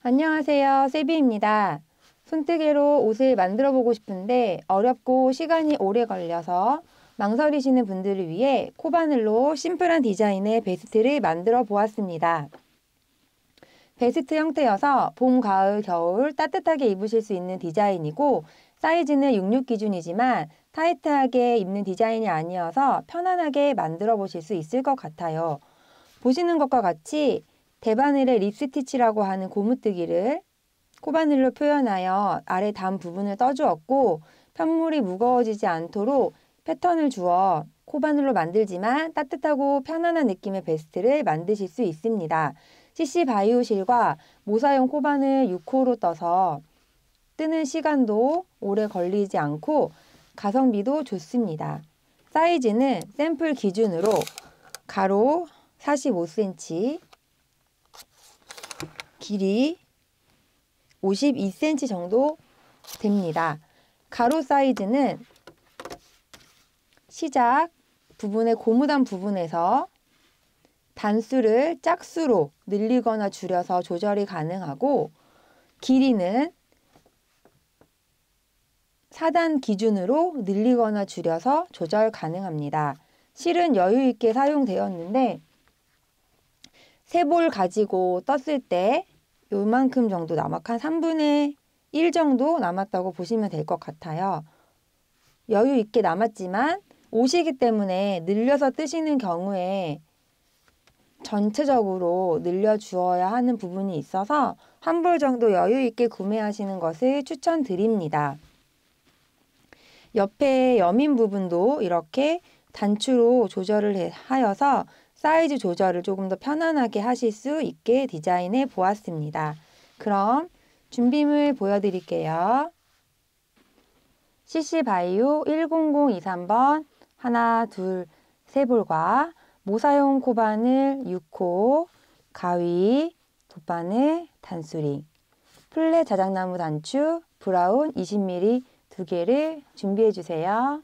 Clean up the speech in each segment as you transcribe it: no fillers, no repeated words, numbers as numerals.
안녕하세요. 세비입니다. 손뜨개로 옷을 만들어 보고 싶은데 어렵고 시간이 오래 걸려서 망설이시는 분들을 위해 코바늘로 심플한 디자인의 베스트를 만들어 보았습니다. 베스트 형태여서 봄, 가을, 겨울 따뜻하게 입으실 수 있는 디자인이고 사이즈는 66 기준이지만 타이트하게 입는 디자인이 아니어서 편안하게 만들어 보실 수 있을 것 같아요. 보시는 것과 같이 대바늘의 립스티치라고 하는 고무뜨기를 코바늘로 표현하여 아래 단 부분을 떠주었고 편물이 무거워지지 않도록 패턴을 주어 코바늘로 만들지만 따뜻하고 편안한 느낌의 베스트를 만드실 수 있습니다. CC 바이오실과 모사용 코바늘 6호로 떠서 뜨는 시간도 오래 걸리지 않고 가성비도 좋습니다. 사이즈는 샘플 기준으로 가로 45cm, 길이 52cm 정도 됩니다. 가로 사이즈는 시작 부분의 고무단 부분에서 단수를 짝수로 늘리거나 줄여서 조절이 가능하고 길이는 4단 기준으로 늘리거나 줄여서 조절 가능합니다. 실은 여유 있게 사용되었는데 세 볼 가지고 떴을 때 요만큼 정도 한 3분의 1 정도 남았다고 보시면 될 것 같아요. 여유 있게 남았지만 옷이기 때문에 늘려서 뜨시는 경우에 전체적으로 늘려주어야 하는 부분이 있어서 한 벌 정도 여유 있게 구매하시는 것을 추천드립니다. 옆에 여민 부분도 이렇게 단추로 조절을 하여서 사이즈 조절을 조금 더 편안하게 하실 수 있게 디자인해 보았습니다. 그럼 준비물 보여드릴게요. CC 바이오 10023번 하나, 둘, 세 볼과 모사용 코바늘 6호, 가위, 돗바늘, 단수링, 플랫 자작나무 단추, 브라운 20mm 2개를 준비해 주세요.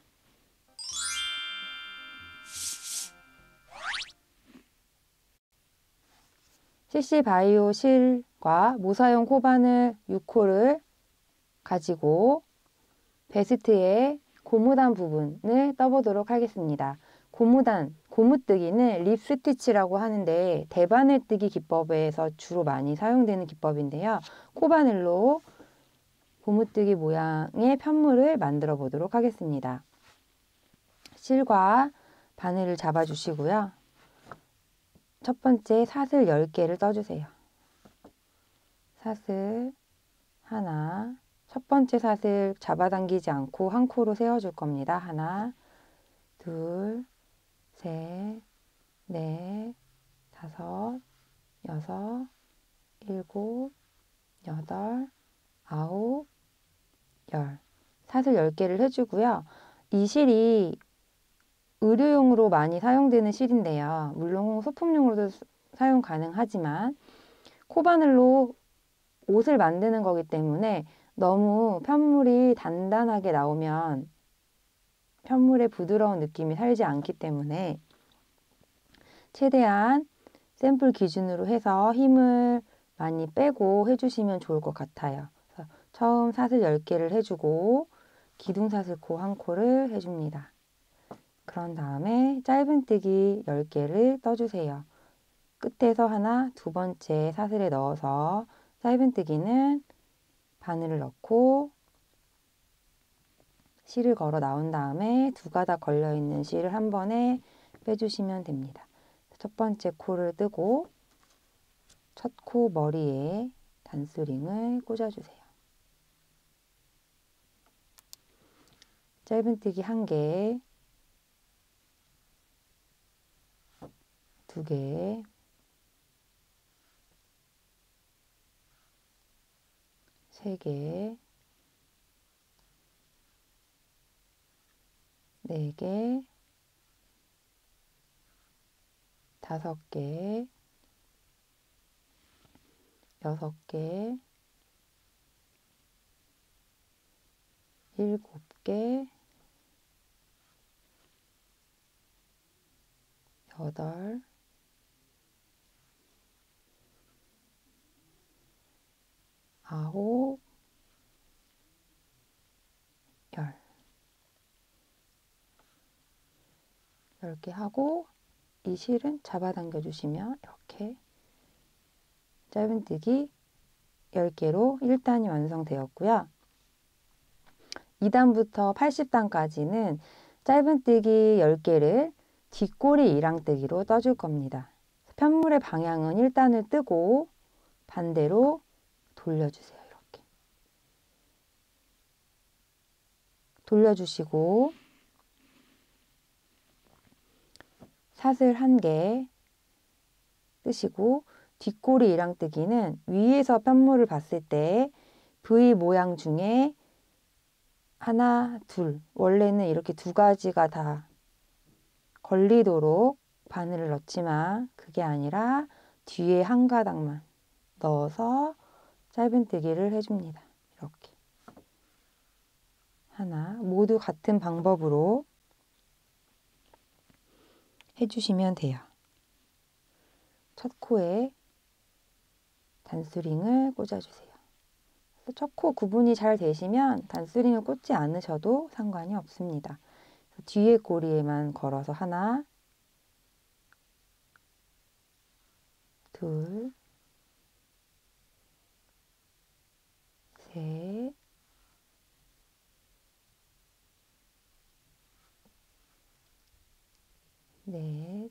CC 바이오 실과 모사용 코바늘 6호를 가지고 베스트의 고무단 부분을 떠보도록 하겠습니다. 고무뜨기는 립스티치라고 하는데 대바늘 뜨기 기법에서 주로 많이 사용되는 기법인데요. 코바늘로 고무뜨기 모양의 편물을 만들어 보도록 하겠습니다. 실과 바늘을 잡아주시고요. 첫 번째 사슬 10개를 떠주세요. 사슬 하나, 첫 번째 사슬 잡아당기지 않고 한 코로 세워줄 겁니다. 하나, 둘, 셋, 넷, 다섯, 여섯, 일곱, 여덟, 아홉, 열. 사슬 10개를 해주고요. 이 실이 의류용으로 많이 사용되는 실인데요. 물론 소품용으로도 사용 가능하지만 코바늘로 옷을 만드는 거기 때문에 너무 편물이 단단하게 나오면 편물의 부드러운 느낌이 살지 않기 때문에 최대한 샘플 기준으로 해서 힘을 많이 빼고 해주시면 좋을 것 같아요. 그래서 처음 사슬 10개를 해주고 기둥사슬 코 한 코를 해줍니다. 그런 다음에 짧은뜨기 10개를 떠주세요. 끝에서 하나, 두 번째 사슬에 넣어서 짧은뜨기는 바늘을 넣고 실을 걸어 나온 다음에 두 가닥 걸려있는 실을 한 번에 빼주시면 됩니다. 첫 번째 코를 뜨고 첫 코 머리에 단수링을 꽂아주세요. 짧은뜨기 1개, 2개, 3개, 4개, 5개, 6개, 7개, 8, 9, 10. 10개 하고 이 실은 잡아당겨 주시면 이렇게 짧은뜨기 10개로 1단이 완성되었고요. 2단부터 80단까지는 짧은뜨기 10개를 뒷꼬리 이랑뜨기로 떠줄 겁니다. 편물의 방향은 1단을 뜨고 반대로 돌려주세요. 이렇게 돌려주시고 사슬 1개 뜨시고 뒷꼬리 이랑뜨기는 위에서 편물을 봤을 때 V 모양 중에 하나, 둘, 원래는 이렇게 2가지가 다 걸리도록 바늘을 넣지만 그게 아니라 뒤에 1가닥만 넣어서 짧은뜨기를 해줍니다. 이렇게 하나, 모두 같은 방법으로 해주시면 돼요. 첫 코에 단수링을 꽂아주세요. 첫 코 구분이 잘 되시면 단수링을 꽂지 않으셔도 상관이 없습니다. 뒤에 꼬리에만 걸어서 하나, 둘, 셋, 넷,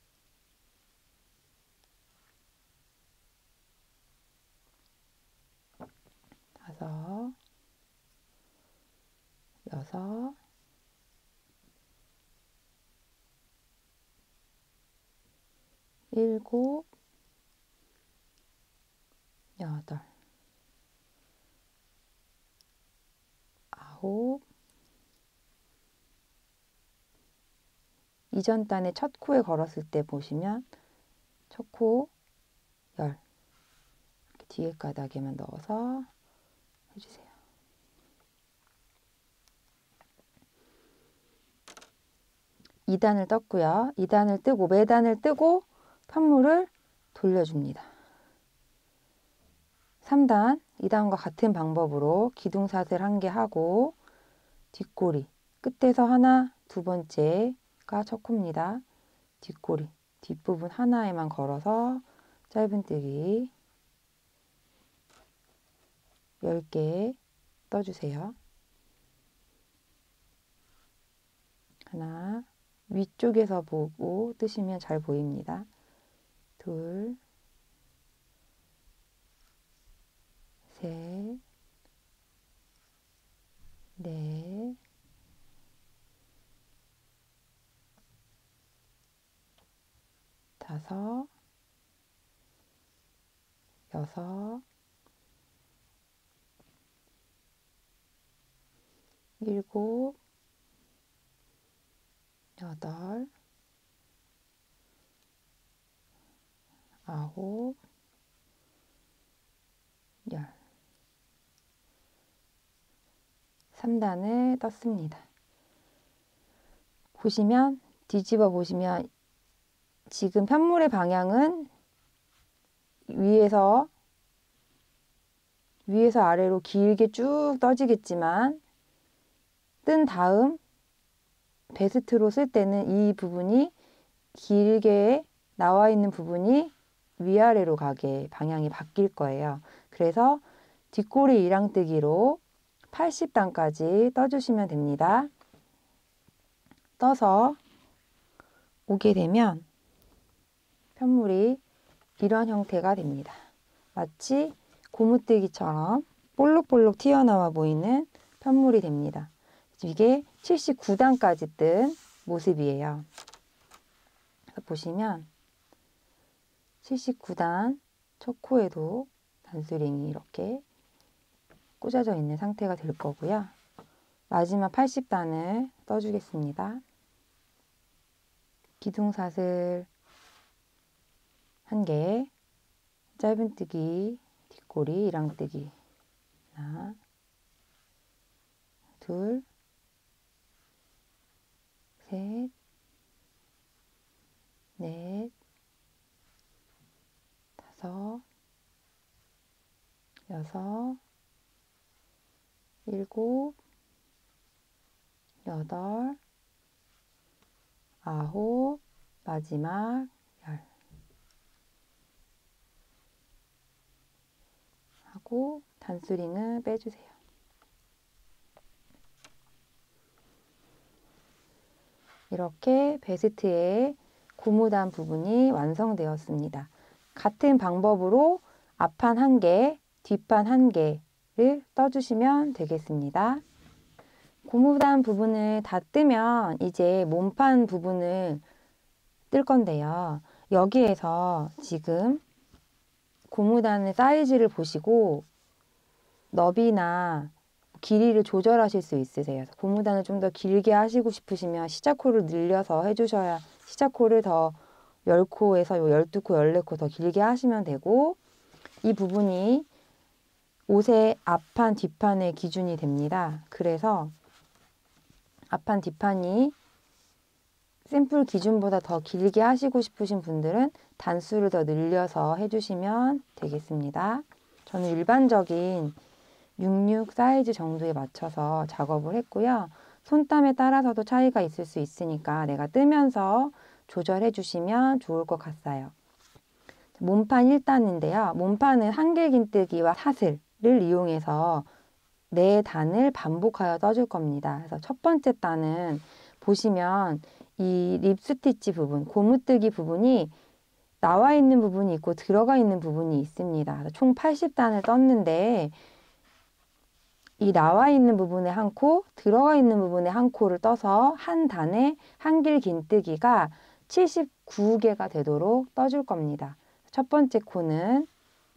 다섯, 여섯, 일곱, 여덟, 아홉, 이전 단의 첫 코에 걸었을 때 보시면 첫 코 10, 이렇게 뒤에 가닥에만 넣어서 해주세요. 2단을 떴고요. 2단을 뜨고 매단을 뜨고 편물을 돌려줍니다. 3단, 2단과 같은 방법으로 기둥사슬 1개 하고 뒷꼬리 끝에서 하나, 두 번째가 첫 코입니다. 뒷꼬리 뒷부분 하나에만 걸어서 짧은뜨기 10개 떠주세요. 하나, 위쪽에서 보고 뜨시면 잘 보입니다. 둘, 셋, 넷, 다섯, 여섯, 일곱, 여덟, 아홉, 열. 3단을 떴습니다. 보시면 뒤집어 보시면 지금 편물의 방향은 위에서 아래로 길게 쭉 떠지겠지만 뜬 다음 베스트로 쓸 때는 이 부분이 길게 나와 있는 부분이 위아래로 가게 방향이 바뀔 거예요. 그래서 뒷꼬리 이랑뜨기로 80단까지 떠주시면 됩니다. 떠서 오게 되면 편물이 이런 형태가 됩니다. 마치 고무뜨기처럼 볼록볼록 튀어나와 보이는 편물이 됩니다. 이게 79단까지 뜬 모습이에요. 보시면 79단 첫 코에도 단수링이 이렇게 꽂아져 있는 상태가 될 거고요. 마지막 80단을 떠주겠습니다. 기둥사슬 1개, 짧은뜨기, 뒷꼬리, 이랑뜨기 하나, 둘, 셋, 넷, 다섯, 6, 7, 8, 9, 마지막 10 하고 단수링은 빼주세요. 이렇게 베스트의 고무단 부분이 완성되었습니다. 같은 방법으로 앞판 1개, 뒷판 1개를 떠주시면 되겠습니다. 고무단 부분을 다 뜨면 이제 몸판 부분을 뜰 건데요. 여기에서 지금 고무단의 사이즈를 보시고 너비나 길이를 조절하실 수 있으세요. 고무단을 좀 더 길게 하시고 싶으시면 시작코를 늘려서 해주셔야 시작코를 더 10코에서 12코, 14코 더 길게 하시면 되고 이 부분이 옷의 앞판, 뒷판의 기준이 됩니다. 그래서 앞판, 뒷판이 샘플 기준보다 더 길게 하시고 싶으신 분들은 단수를 더 늘려서 해주시면 되겠습니다. 저는 일반적인 66 사이즈 정도에 맞춰서 작업을 했고요. 손땀에 따라서도 차이가 있을 수 있으니까 내가 뜨면서 조절해 주시면 좋을 것 같아요. 몸판 1단인데요. 몸판은 한길긴뜨기와 사슬을 이용해서 4단을 반복하여 떠줄 겁니다. 그래서 첫 번째 단은 보시면 이 립스티치 부분, 고무뜨기 부분이 나와 있는 부분이 있고 들어가 있는 부분이 있습니다. 총 80단을 떴는데 이 나와 있는 부분에 한 코, 들어가 있는 부분에 한 코를 떠서 한 단에 한길 긴뜨기가 79개가 되도록 떠줄 겁니다. 첫 번째 코는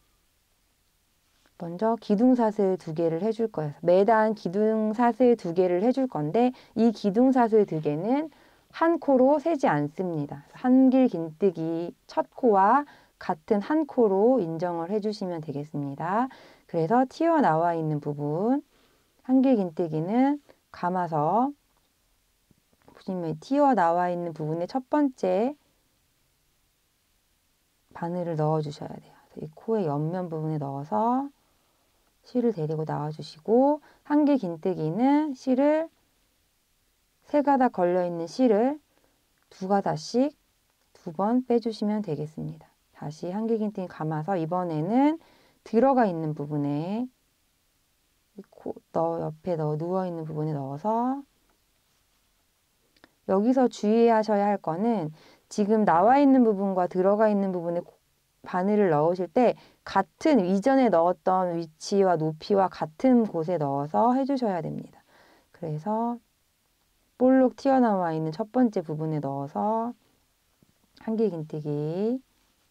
먼저 기둥사슬 2개를 해줄 거예요. 매단 기둥사슬 2개를 해줄 건데 이 기둥사슬 2개는 한 코로 세지 않습니다. 한길 긴뜨기 첫 코와 같은 한 코로 인정을 해주시면 되겠습니다. 그래서 튀어나와 있는 부분 한길 긴뜨기는 감아서 보시면 튀어나와 있는 부분에 첫 번째 바늘을 넣어 주셔야 돼요. 이 코의 옆면 부분에 넣어서 실을 데리고 나와 주시고 한길 긴뜨기는 실을 3가닥 걸려 있는 실을 2가닥씩 2번 빼주시면 되겠습니다. 다시 한길 긴뜨기 감아서 이번에는 들어가 있는 부분에 옆에 누워 있는 부분에 넣어서 여기서 주의하셔야 할 거는 지금 나와 있는 부분과 들어가 있는 부분에 바늘을 넣으실 때 같은 이전에 넣었던 위치와 높이와 같은 곳에 넣어서 해주셔야 됩니다. 그래서 볼록 튀어나와 있는 첫 번째 부분에 넣어서 한길 긴뜨기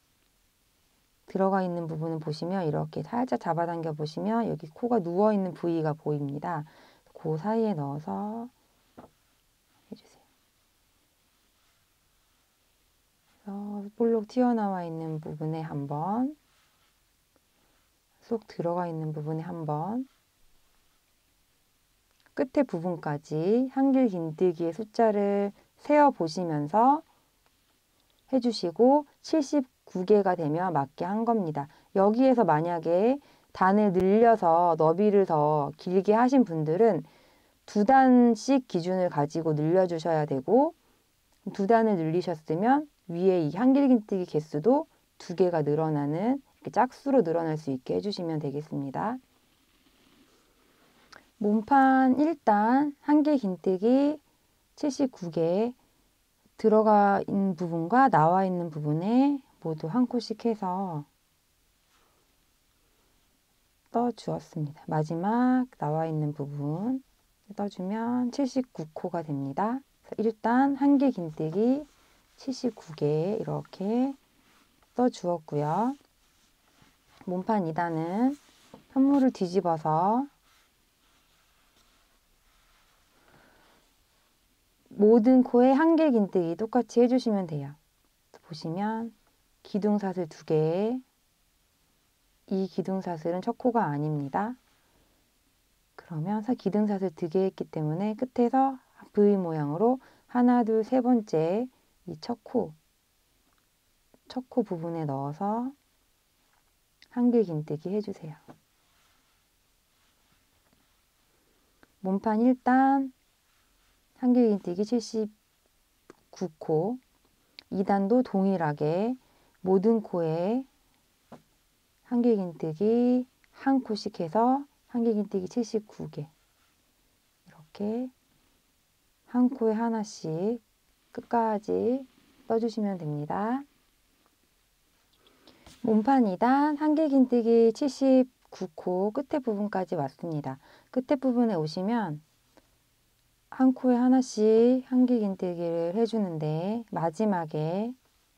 들어가 있는 부분을 보시면 이렇게 살짝 잡아당겨 보시면 여기 코가 누워있는 부위가 보입니다. 그 사이에 넣어서 해주세요. 그래서 볼록 튀어나와 있는 부분에 한번 쏙 들어가 있는 부분에 한번 끝에 부분까지 한길 긴뜨기의 숫자를 세어 보시면서 해주시고 79개가 되면 맞게 한 겁니다. 여기에서 만약에 단을 늘려서 너비를 더 길게 하신 분들은 2단씩 기준을 가지고 늘려주셔야 되고 2단을 늘리셨으면 위에 이 한길긴뜨기 개수도 2개가 늘어나는 이렇게 짝수로 늘어날 수 있게 해주시면 되겠습니다. 몸판 1단 한길긴뜨기 79개 들어가 있는 부분과 나와 있는 부분에 모두 한 코씩 해서 떠주었습니다. 마지막 나와 있는 부분 떠주면 79코가 됩니다. 일단 한길 긴뜨기 79개 이렇게 떠주었고요. 몸판 2단은 현물을 뒤집어서 모든 코에 한길 긴뜨기 똑같이 해주시면 돼요. 보시면 기둥사슬 2개, 이 기둥사슬은 첫 코가 아닙니다. 그러면 기둥사슬 2개 했기 때문에 끝에서 V 모양으로 하나, 둘, 세 번째 이 첫 코 부분에 넣어서 한길 긴뜨기 해주세요. 몸판 1단 한길긴뜨기 79코, 2단도 동일하게 모든 코에 한길긴뜨기 한 코씩 해서 한길긴뜨기 79개, 이렇게 한 코에 하나씩 끝까지 떠주시면 됩니다. 몸판 2단 한길긴뜨기 79코 끝에 부분까지 왔습니다. 끝에 부분에 오시면 한 코에 하나씩 한길긴뜨기를 해주는데, 마지막에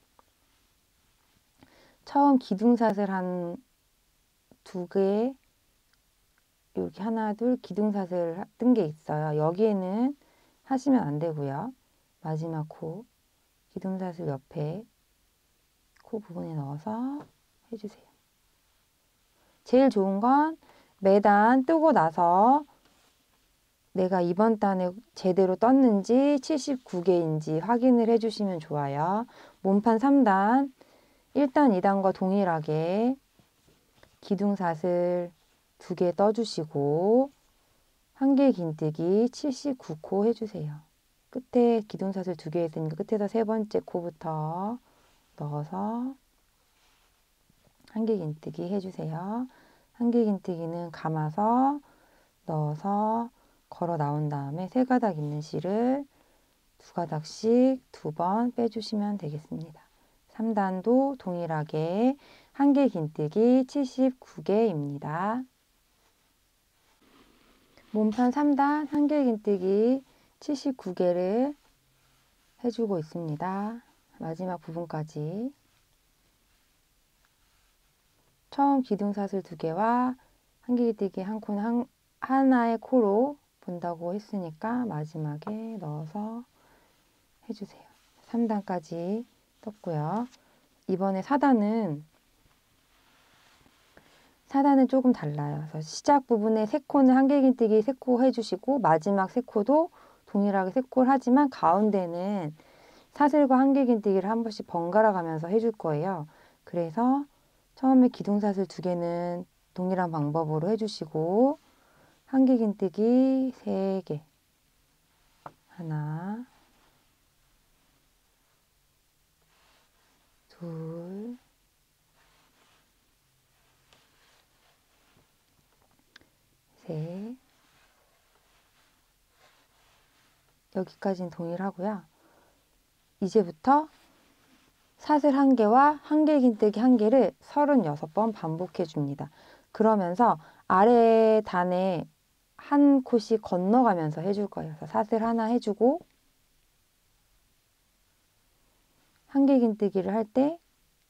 처음 기둥샷을 한 2개, 여기 하나 둘 기둥샷을 뜬 게 있어요. 여기에는 하시면 안 되고요. 마지막 코 기둥샷을 옆에 코 부분에 넣어서 해주세요. 제일 좋은 건 매단 뜨고 나서 내가 이번 단에 제대로 떴는지 79개인지 확인을 해주시면 좋아요. 몸판 3단 1단, 2단과 동일하게 기둥샷을 2개 떠주시고 한길긴뜨기 79코 해주세요. 끝에 기둥샷을 2개 했으니까 끝에서 세 번째 코부터 넣어서 한길긴뜨기 해주세요. 한길긴뜨기는 감아서 넣어서 걸어 나온 다음에 세 가닥 있는 실을 2가닥씩 2번 빼주시면 되겠습니다. 3단도 동일하게 한길긴뜨기 79개입니다. 몸판 3단 한길긴뜨기 79개를 해주고 있습니다. 마지막 부분까지. 처음 기둥샷을 2개와 한길긴뜨기 한 코는 하나의 코로 본다고 했으니까 마지막에 넣어서 해주세요. 3단까지 떴고요. 이번에 4단은 조금 달라요. 그래서 시작 부분에 3코는 한길긴뜨기 3코 해주시고 마지막 3코도 동일하게 3코를 하지만 가운데는 사슬과 한길긴뜨기를 한 번씩 번갈아 가면서 해줄 거예요. 그래서 처음에 기둥샷을 2개는 동일한 방법으로 해주시고 한길긴뜨기 3개, 하나, 둘, 셋, 여기까지는 동일하고요. 이제부터 사슬 1개와 한길긴뜨기 1개를 36번 반복해 줍니다. 그러면서 아래 단에 한 코씩 건너가면서 해줄 거예요. 그래서 사슬 하나 해주고 한길긴뜨기를 할 때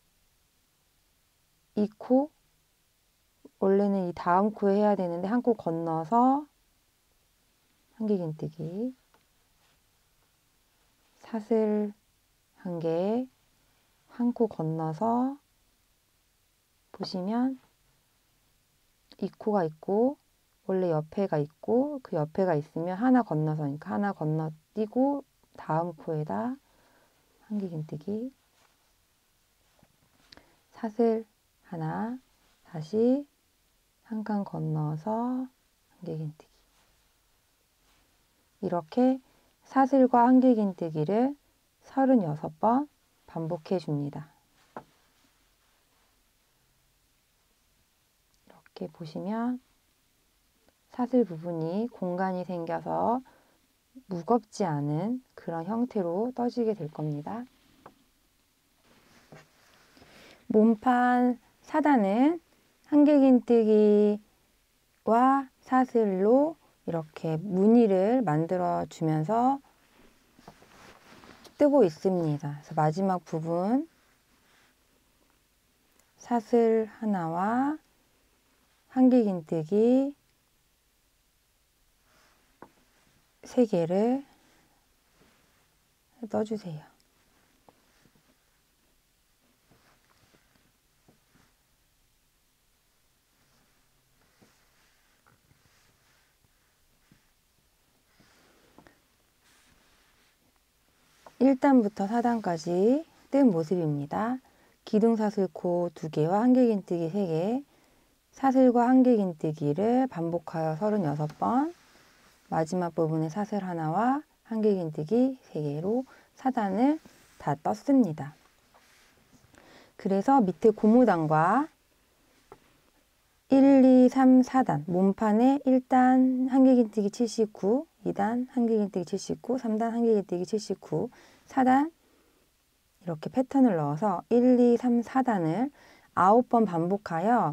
이 코, 원래는 이 다음 코에 해야 되는데 한 코 건너서 한길긴뜨기, 사슬 1개, 한 코 건너서 보시면 이 코가 있고 원래 옆에가 있고 그 옆에가 있으면 하나 건너서니까 하나 건너뛰고 다음 코에다 한길긴뜨기, 사슬 하나, 다시 한 칸 건너서 한길긴뜨기. 이렇게 사슬과 한길긴뜨기를 36번 반복해 줍니다. 이렇게 보시면 사슬 부분이 공간이 생겨서 무겁지 않은 그런 형태로 떠지게 될 겁니다. 몸판 4단은 한길긴뜨기와 사슬로 이렇게 무늬를 만들어 주면서 뜨고 있습니다. 그래서 마지막 부분 사슬 하나와 한길긴뜨기 3개를 떠주세요. (1단부터) (4단까지) 뜬 모습입니다. 기둥사슬코 2개와 한길긴뜨기 3개, 사슬과 한길긴뜨기를 반복하여 36번 마지막 부분에 사슬 하나와 한길긴뜨기 3개로 4단을 다 떴습니다. 그래서 밑에 고무단과 1, 2, 3, 4단 몸판에 1단 한길긴뜨기 79, 2단 한길긴뜨기 79, 3단 한길긴뜨기 79, 4단 이렇게 패턴을 넣어서 1, 2, 3, 4단을 9번 반복하여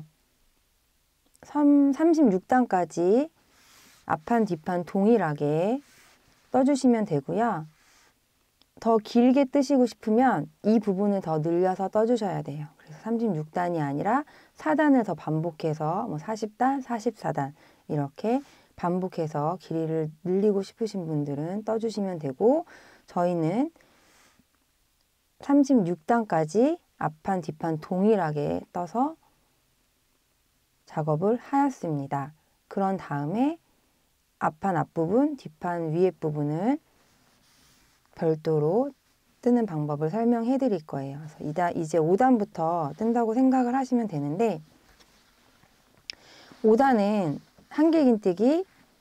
36단까지 앞판 뒷판 동일하게 떠주시면 되고요. 더 길게 뜨시고 싶으면 이 부분을 더 늘려서 떠주셔야 돼요. 그래서 36단이 아니라 4단을 더 반복해서 40단, 44단 이렇게 반복해서 길이를 늘리고 싶으신 분들은 떠주시면 되고, 저희는 36단까지 앞판 뒷판 동일하게 떠서 작업을 하였습니다. 그런 다음에 앞판 앞부분, 뒷판 위에 부분을 별도로 뜨는 방법을 설명해 드릴 거예요. 그래서 이제 5단부터 뜬다고 생각을 하시면 되는데, 5단은 한길긴뜨기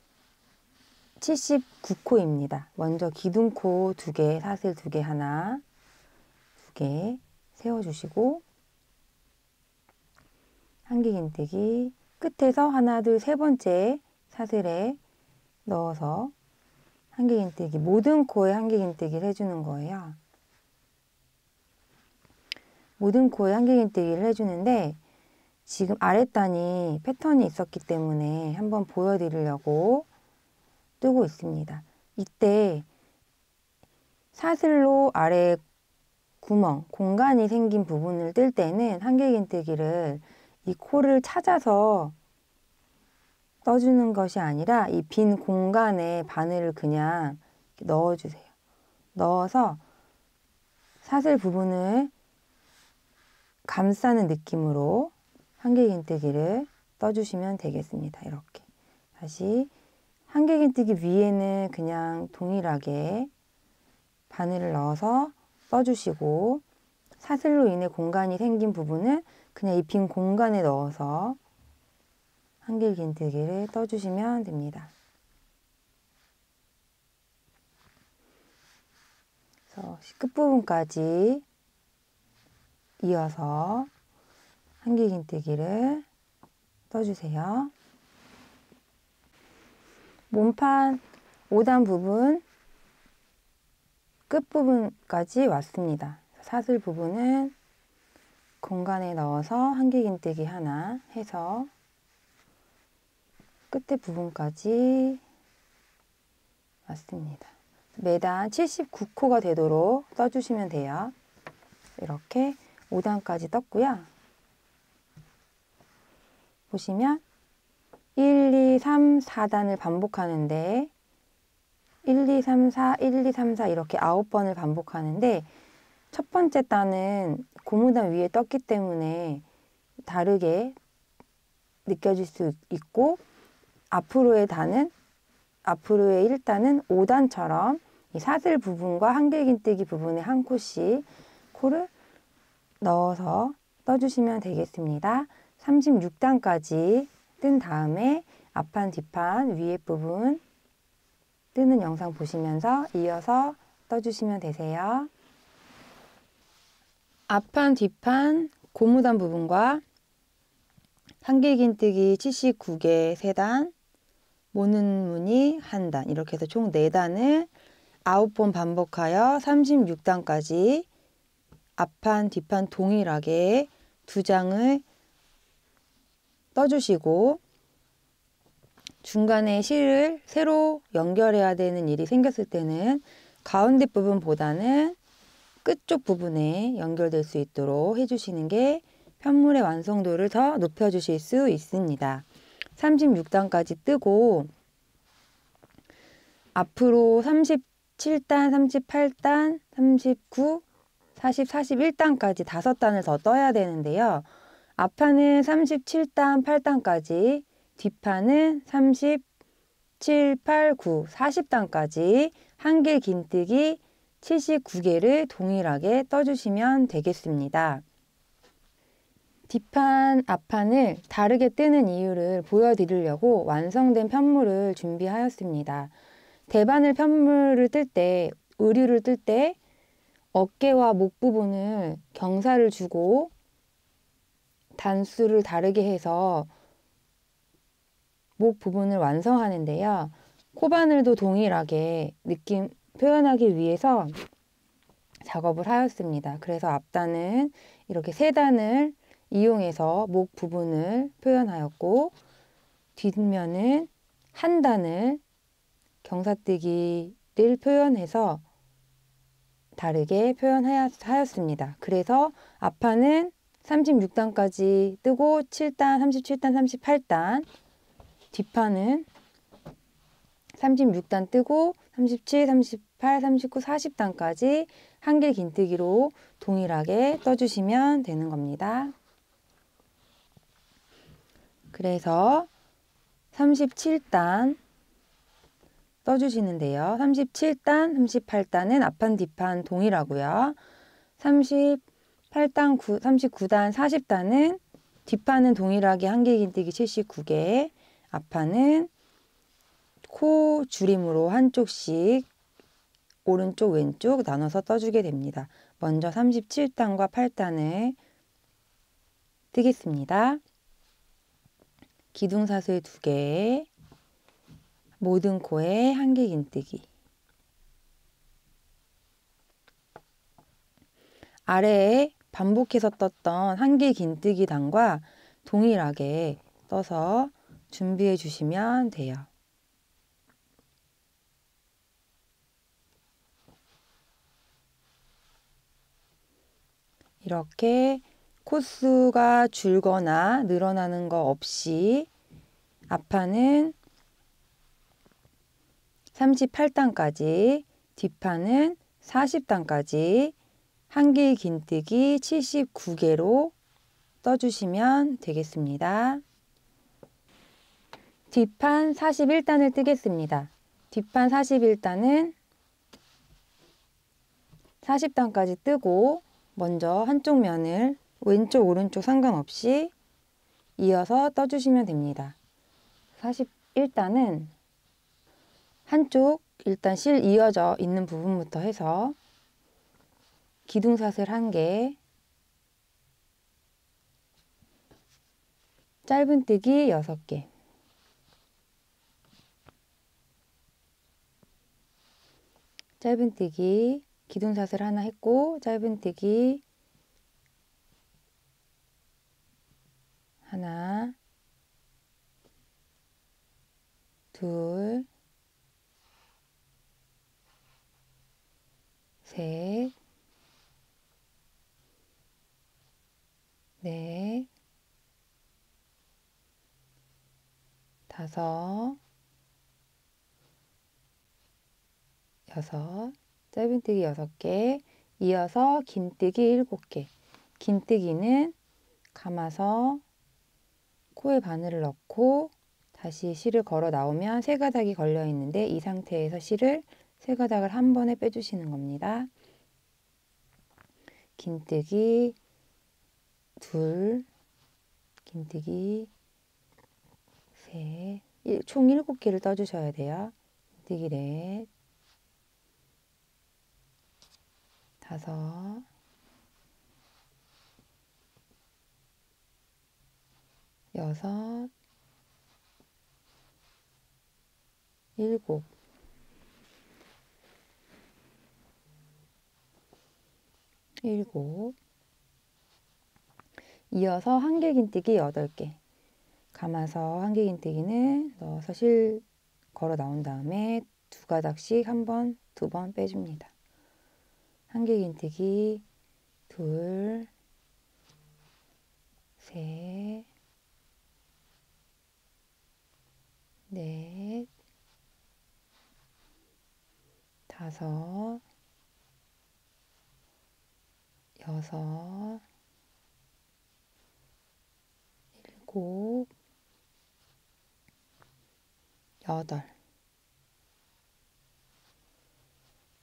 79코입니다. 먼저 기둥코 2개, 사슬 2개 하나, 2개 세워주시고, 한길긴뜨기 끝에서 하나, 둘, 세 번째 사슬에 넣어서 한길긴뜨기, 모든 코에 한길긴뜨기를 해주는 거예요. 모든 코에 한길긴뜨기를 해주는데, 지금 아랫단이 패턴이 있었기 때문에 한번 보여드리려고 뜨고 있습니다. 이때 사슬로 아래 구멍, 공간이 생긴 부분을 뜰 때는 한길긴뜨기를 이 코를 찾아서 떠주는 것이 아니라 이 빈 공간에 바늘을 그냥 넣어주세요. 넣어서 사슬 부분을 감싸는 느낌으로 한길긴뜨기를 떠주시면 되겠습니다. 이렇게 다시 한길긴뜨기 위에는 그냥 동일하게 바늘을 넣어서 떠주시고, 사슬로 인해 공간이 생긴 부분은 그냥 이 빈 공간에 넣어서 한길긴뜨기를 떠주시면 됩니다. 그래서 끝부분까지 이어서 한길긴뜨기를 떠주세요. 몸판 5단 부분 끝부분까지 왔습니다. 사슬 부분은 공간에 넣어서 한길긴뜨기 하나 해서 끝에 부분까지 왔습니다. 매단 79코가 되도록 떠주시면 돼요. 이렇게 5단까지 떴고요. 보시면 1, 2, 3, 4단을 반복하는데 1, 2, 3, 4, 1, 2, 3, 4 이렇게 9번을 반복하는데, 첫 번째 단은 고무단 위에 떴기 때문에 다르게 느껴질 수 있고, 앞으로의 1단은 5단처럼 이 사슬 부분과 한길긴뜨기 부분에 한 코씩 코를 넣어서 떠주시면 되겠습니다. 36단까지 뜬 다음에 앞판, 뒷판, 위에 부분 뜨는 영상 보시면서 이어서 떠주시면 되세요. 앞판, 뒷판, 고무단 부분과 한길긴뜨기 79개 3단, 모는 무늬 1단 이렇게 해서 총 4단을 9번 반복하여 36단까지 앞판, 뒷판 동일하게 2장을 떠주시고, 중간에 실을 새로 연결해야 되는 일이 생겼을 때는 가운데 부분보다는 끝쪽 부분에 연결될 수 있도록 해주시는 게 편물의 완성도를 더 높여주실 수 있습니다. 36단까지 뜨고 앞으로 37단, 38단, 39, 40, 41단까지 5단을 더 떠야 되는데요. 앞판은 37단, 8단까지, 뒷판은 37, 8, 9, 40단까지 한길긴뜨기 79개를 동일하게 떠주시면 되겠습니다. 뒷판, 앞판을 다르게 뜨는 이유를 보여드리려고 완성된 편물을 준비하였습니다. 대바늘 편물을 뜰 때, 의류를 뜰 때 어깨와 목 부분을 경사를 주고 단수를 다르게 해서 목 부분을 완성하는데요. 코바늘도 동일하게 느낌 표현하기 위해서 작업을 하였습니다. 그래서 앞단은 이렇게 세 단을 이용해서 목 부분을 표현하였고, 뒷면은 한 단을 경사뜨기를 표현해서 다르게 표현하였습니다. 그래서 앞판은 36단까지 뜨고 7단, 37단, 38단, 뒷판은 36단 뜨고 37, 38, 39, 40단까지 한길 긴뜨기로 동일하게 떠주시면 되는 겁니다. 그래서 37단 떠주시는데요. 37단, 38단은 앞판, 뒷판 동일하고요. 38단, 39단, 40단은 뒷판은 동일하게 한길 긴뜨기 79개, 앞판은 코 줄임으로 한쪽씩 오른쪽 왼쪽 나눠서 떠주게 됩니다. 먼저 37단과 8단을 뜨겠습니다. 기둥사슬 2개, 모든 코에 한길 긴뜨기. 아래에 반복해서 떴던 한길 긴뜨기 단과 동일하게 떠서 준비해 주시면 돼요. 이렇게 코수가 줄거나 늘어나는 거 없이 앞판은 38단까지, 뒷판은 40단까지 한길 긴뜨기 79개로 떠주시면 되겠습니다. 뒷판 41단을 뜨겠습니다. 뒷판 41단은 40단까지 뜨고 먼저 한쪽 면을 왼쪽 오른쪽 상관없이 이어서 떠주시면 됩니다. 41단은 한쪽 일단 실 이어져 있는 부분부터 해서 기둥사슬 1개, 짧은뜨기 6개, 짧은뜨기 기둥사슬 하나 했고 짧은뜨기 하나, 둘, 셋, 넷, 다섯, 여섯, 짧은뜨기 6개, 이어서 긴뜨기 7개. 긴뜨기는 감아서 코에 바늘을 넣고 다시 실을 걸어 나오면 세 가닥이 걸려 있는데 이 상태에서 실을 세 가닥을 한 번에 빼주시는 겁니다. 긴뜨기 둘, 긴뜨기 셋, 총 7개를 떠주셔야 돼요. 긴뜨기 넷, 다섯, 여섯, 일곱, 이어서 한길 긴뜨기 8개. 감아서 한길 긴뜨기는 넣어서 실 걸어 나온 다음에 두 가닥씩 한 번, 두 번 빼줍니다. 한길 긴뜨기 둘, 셋, 넷, 다섯, 여섯, 일곱, 여덟.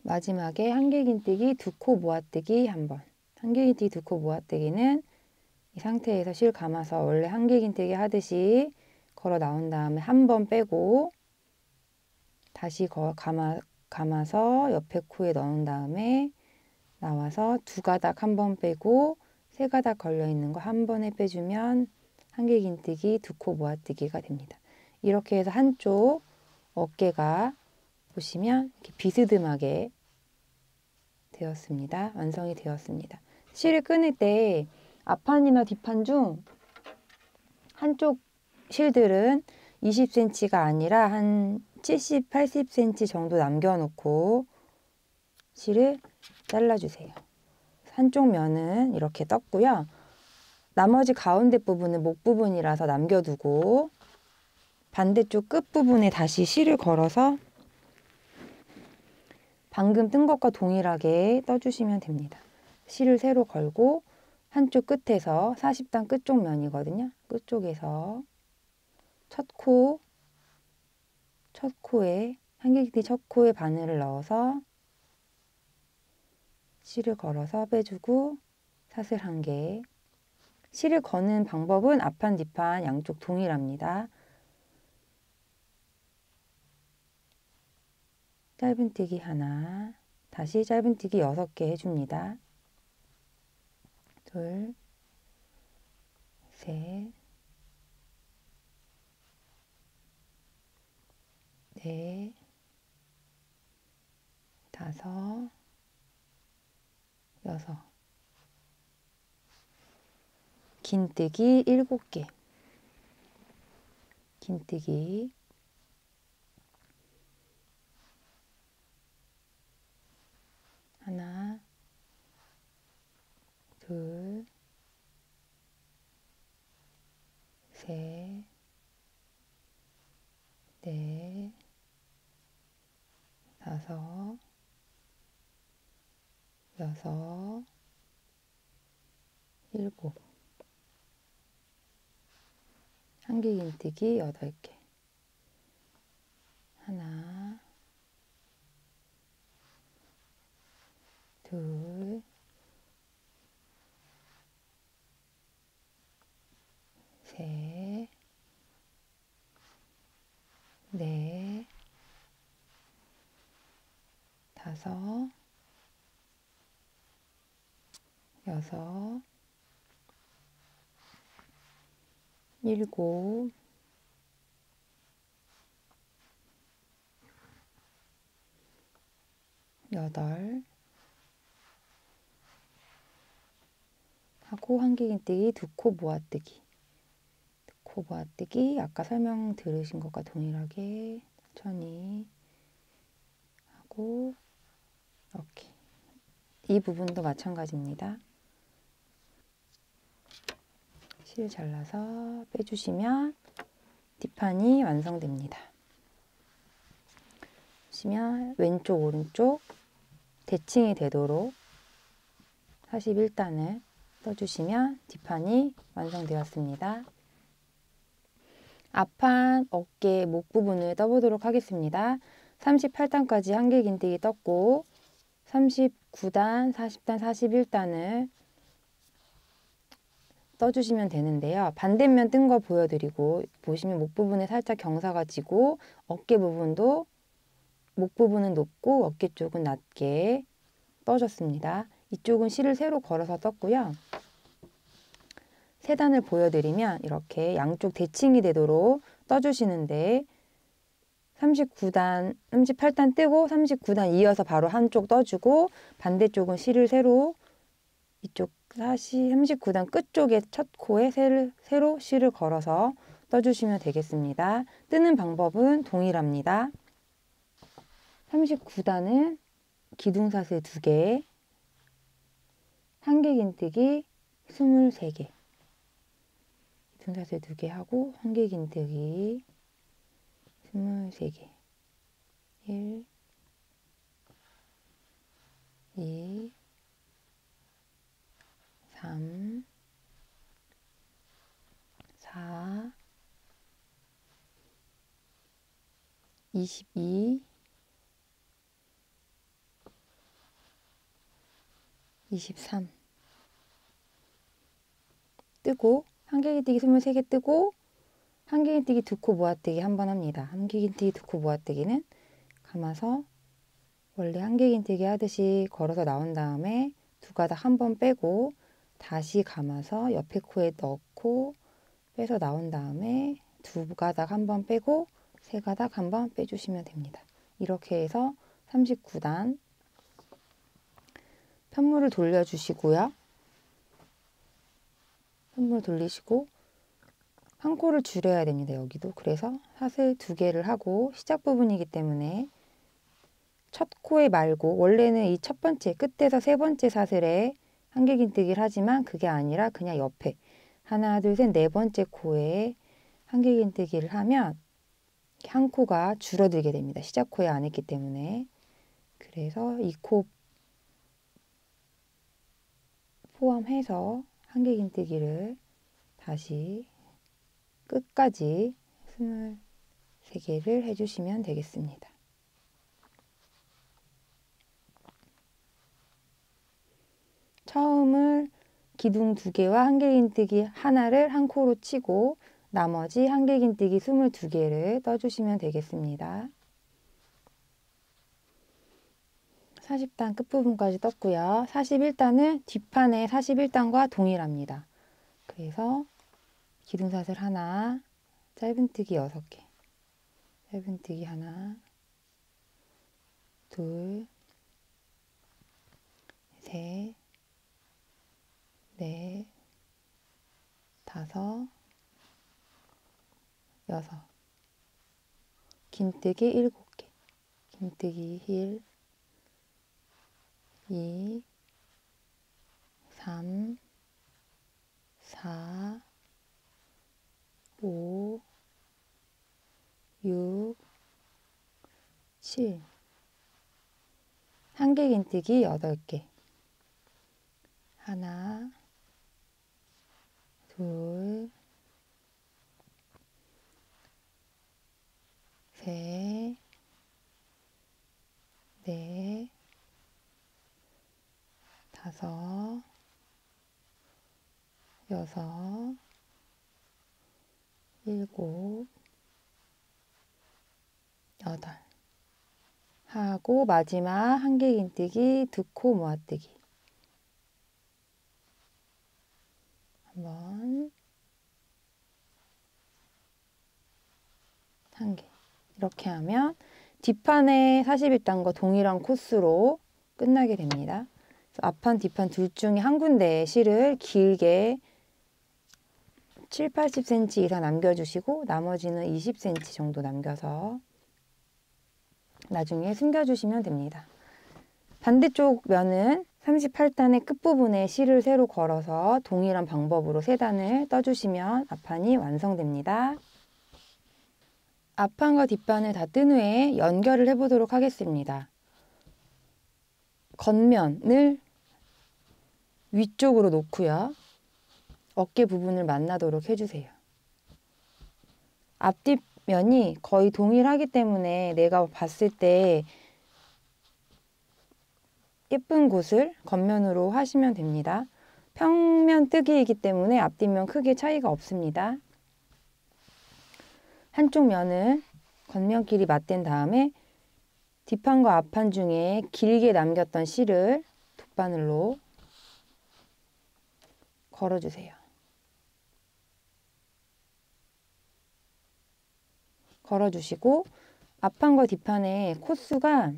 마지막에 한길 긴뜨기 2코 모아뜨기 한 번. 한길 긴뜨기 2코 모아뜨기는 이 상태에서 실 감아서 원래 한길긴뜨기 하듯이 걸어 나온 다음에 한 번 빼고 다시 감아서 옆에 코에 넣은 다음에 나와서 두 가닥 한 번 빼고 세 가닥 걸려 있는 거 한 번에 빼주면 한길긴뜨기 두 코 모아뜨기가 됩니다. 이렇게 해서 한쪽 어깨가 보시면 이렇게 비스듬하게 되었습니다. 완성이 되었습니다. 실을 끊을 때 앞판이나 뒷판 중 한쪽 실들은 20cm가 아니라 한 70, 80cm 정도 남겨놓고 실을 잘라주세요. 한쪽 면은 이렇게 떴고요. 나머지 가운데 부분은 목 부분이라서 남겨두고 반대쪽 끝부분에 다시 실을 걸어서 방금 뜬 것과 동일하게 떠주시면 됩니다. 실을 세로 걸고 한쪽 끝에서 40단 끝쪽 면이거든요. 끝쪽에서 첫 코에 한길긴뜨기 첫 코에 바늘을 넣어서 실을 걸어서 빼주고 사슬 1개. 실을 거는 방법은 앞판 뒷판 양쪽 동일합니다. 짧은뜨기 하나, 다시 짧은뜨기 6개 해줍니다. 둘, 셋, 넷, 다섯, 여섯. 긴뜨기 7개. 긴뜨기 하나, 둘, 셋, 넷, 다섯, 여섯, 일곱. 한길긴뜨기 8개. 하나, 둘, 셋, 넷, 다섯, 여섯, 일곱, 여덟 하고 한길긴뜨기 두 코 모아뜨기. 두 코 모아뜨기 아까 설명 들으신 것과 동일하게 천천히 하고 이렇게. 이 부분도 마찬가지입니다. 실 잘라서 빼주시면 뒷판이 완성됩니다. 보시면 왼쪽 오른쪽 대칭이 되도록 41단을 떠주시면 뒷판이 완성되었습니다. 앞판, 어깨, 목 부분을 떠보도록 하겠습니다. 38단까지 한길긴뜨기 떴고 39단, 40단, 41단을 떠주시면 되는데요. 반대면 뜬 거 보여드리고 보시면 목 부분에 살짝 경사가 지고 어깨 부분도 목 부분은 높고 어깨 쪽은 낮게 떠줬습니다. 이쪽은 실을 세로 걸어서 떴고요. 세 단을 보여드리면 이렇게 양쪽 대칭이 되도록 떠주시는데 39단, 38단 뜨고 39단 이어서 바로 한쪽 떠주고 반대쪽은 실을 세로 이쪽 39단 끝쪽에 첫 코에 세로 실을 걸어서 떠주시면 되겠습니다. 뜨는 방법은 동일합니다. 39단은 기둥사슬 2개, 한길긴뜨기 23개, 기둥사슬 2개 하고 한길긴뜨기 23개, 1, 2, 3, 4, 22, 23, 뜨고 한길긴뜨기 23개 뜨고 한길긴뜨기 두 코 모아뜨기 한 번 합니다. 한길긴뜨기 두 코 모아뜨기는 감아서 원래 한길긴뜨기 하듯이 걸어서 나온 다음에 두 가닥 한 번 빼고 다시 감아서 옆에 코에 넣고 빼서 나온 다음에 두 가닥 한 번 빼고 세 가닥 한 번 빼주시면 됩니다. 이렇게 해서 39단 편물을 돌려주시고요. 편물 돌리시고 한 코를 줄여야 됩니다. 여기도. 그래서 사슬 2개를 하고 시작 부분이기 때문에 첫 코에 말고 원래는 이 첫 번째 끝에서 세 번째 사슬에 한길긴뜨기를 하지만 그게 아니라 그냥 옆에 하나 둘 셋 네 번째 코에 한길긴뜨기를 하면 한 코가 줄어들게 됩니다. 시작 코에 안 했기 때문에. 그래서 이 코 포함해서 한길긴뜨기를 다시 끝까지 23개를 해주시면 되겠습니다. 처음을 기둥 2개와 한길긴뜨기 하나를 한 코로 치고 나머지 한길긴뜨기 22개를 떠주시면 되겠습니다. 40단 끝부분까지 떴고요. 41단은 뒷판의 41단과 동일합니다. 그래서 기둥사슬 하나, 짧은뜨기 6개, 짧은뜨기 하나, 둘, 셋, 넷, 다섯, 여섯, 긴뜨기 7개, 긴뜨기 1, 2, 3, 4, 5, 6, 7 한길긴뜨기 8개 하나, 둘, 셋, 넷, 다섯, 여섯, 일곱, 여덟 하고 마지막 한길긴뜨기 2코 모아뜨기 한번 1개 이렇게 하면 뒷판의 41단과 동일한 코스로 끝나게 됩니다. 앞판 뒷판 둘 중에 한 군데에 실을 길게 7, 80cm 이상 남겨주시고 나머지는 20cm 정도 남겨서 나중에 숨겨주시면 됩니다. 반대쪽 면은 38단의 끝부분에 실을 새로 걸어서 동일한 방법으로 3단을 떠주시면 앞판이 완성됩니다. 앞판과 뒷판을 다 뜬 후에 연결을 해보도록 하겠습니다. 겉면을 위쪽으로 놓고요. 어깨 부분을 만나도록 해주세요. 앞뒷면이 거의 동일하기 때문에 내가 봤을 때 예쁜 곳을 겉면으로 하시면 됩니다. 평면 뜨기이기 때문에 앞뒷면 크게 차이가 없습니다. 한쪽 면을 겉면끼리 맞댄 다음에 뒷판과 앞판 중에 길게 남겼던 실을 돗바늘로 걸어주세요. 걸어주시고 앞판과 뒷판의 코수가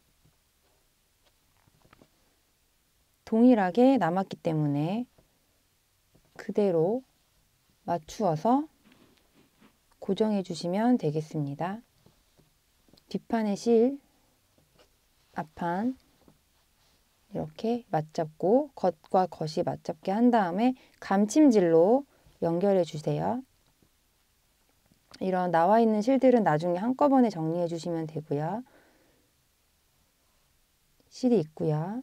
동일하게 남았기 때문에 그대로 맞추어서 고정해 주시면 되겠습니다. 뒷판의 실, 앞판 이렇게 맞잡고 겉과 겉이 맞잡게 한 다음에 감침질로 연결해 주세요. 이런 나와 있는 실들은 나중에 한꺼번에 정리해 주시면 되고요. 실이 있고요.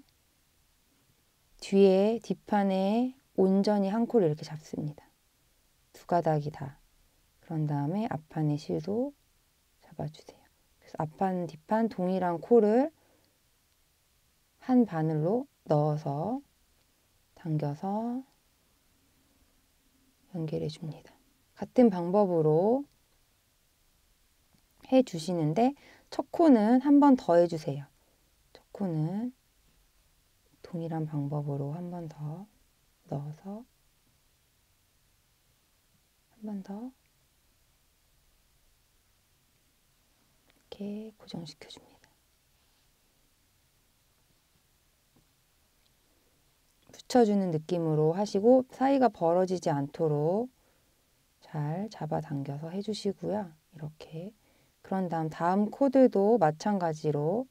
뒤에 뒷판에 온전히 한 코를 이렇게 잡습니다. 두 가닥이 다. 그런 다음에 앞판의 실도 잡아주세요. 그래서 앞판, 뒷판 동일한 코를 한 바늘로 넣어서 당겨서 연결해 줍니다. 같은 방법으로 해 주시는데 첫 코는 한 번 더 해주세요. 첫 코는 동일한 방법으로 한 번 더 넣어서 한 번 더 이렇게 고정시켜 줍니다. 붙여주는 느낌으로 하시고 사이가 벌어지지 않도록 잘 잡아당겨서 해주시고요. 이렇게 그런 다음 코들도 마찬가지로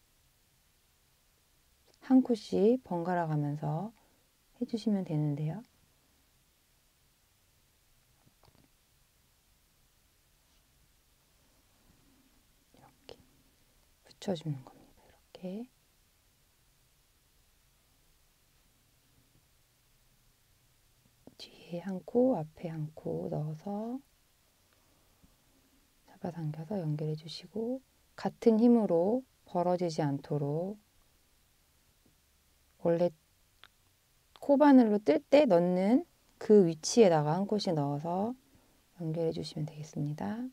한 코씩 번갈아 가면서 해주시면 되는데요. 이렇게 붙여주는 겁니다. 이렇게 뒤에 한 코, 앞에 한 코 넣어서 잡아당겨서 연결해 주시고 같은 힘으로 벌어지지 않도록 원래 코바늘로 뜰 때 넣는 그 위치에다가 한 코씩 넣어서 연결해 주시면 되겠습니다.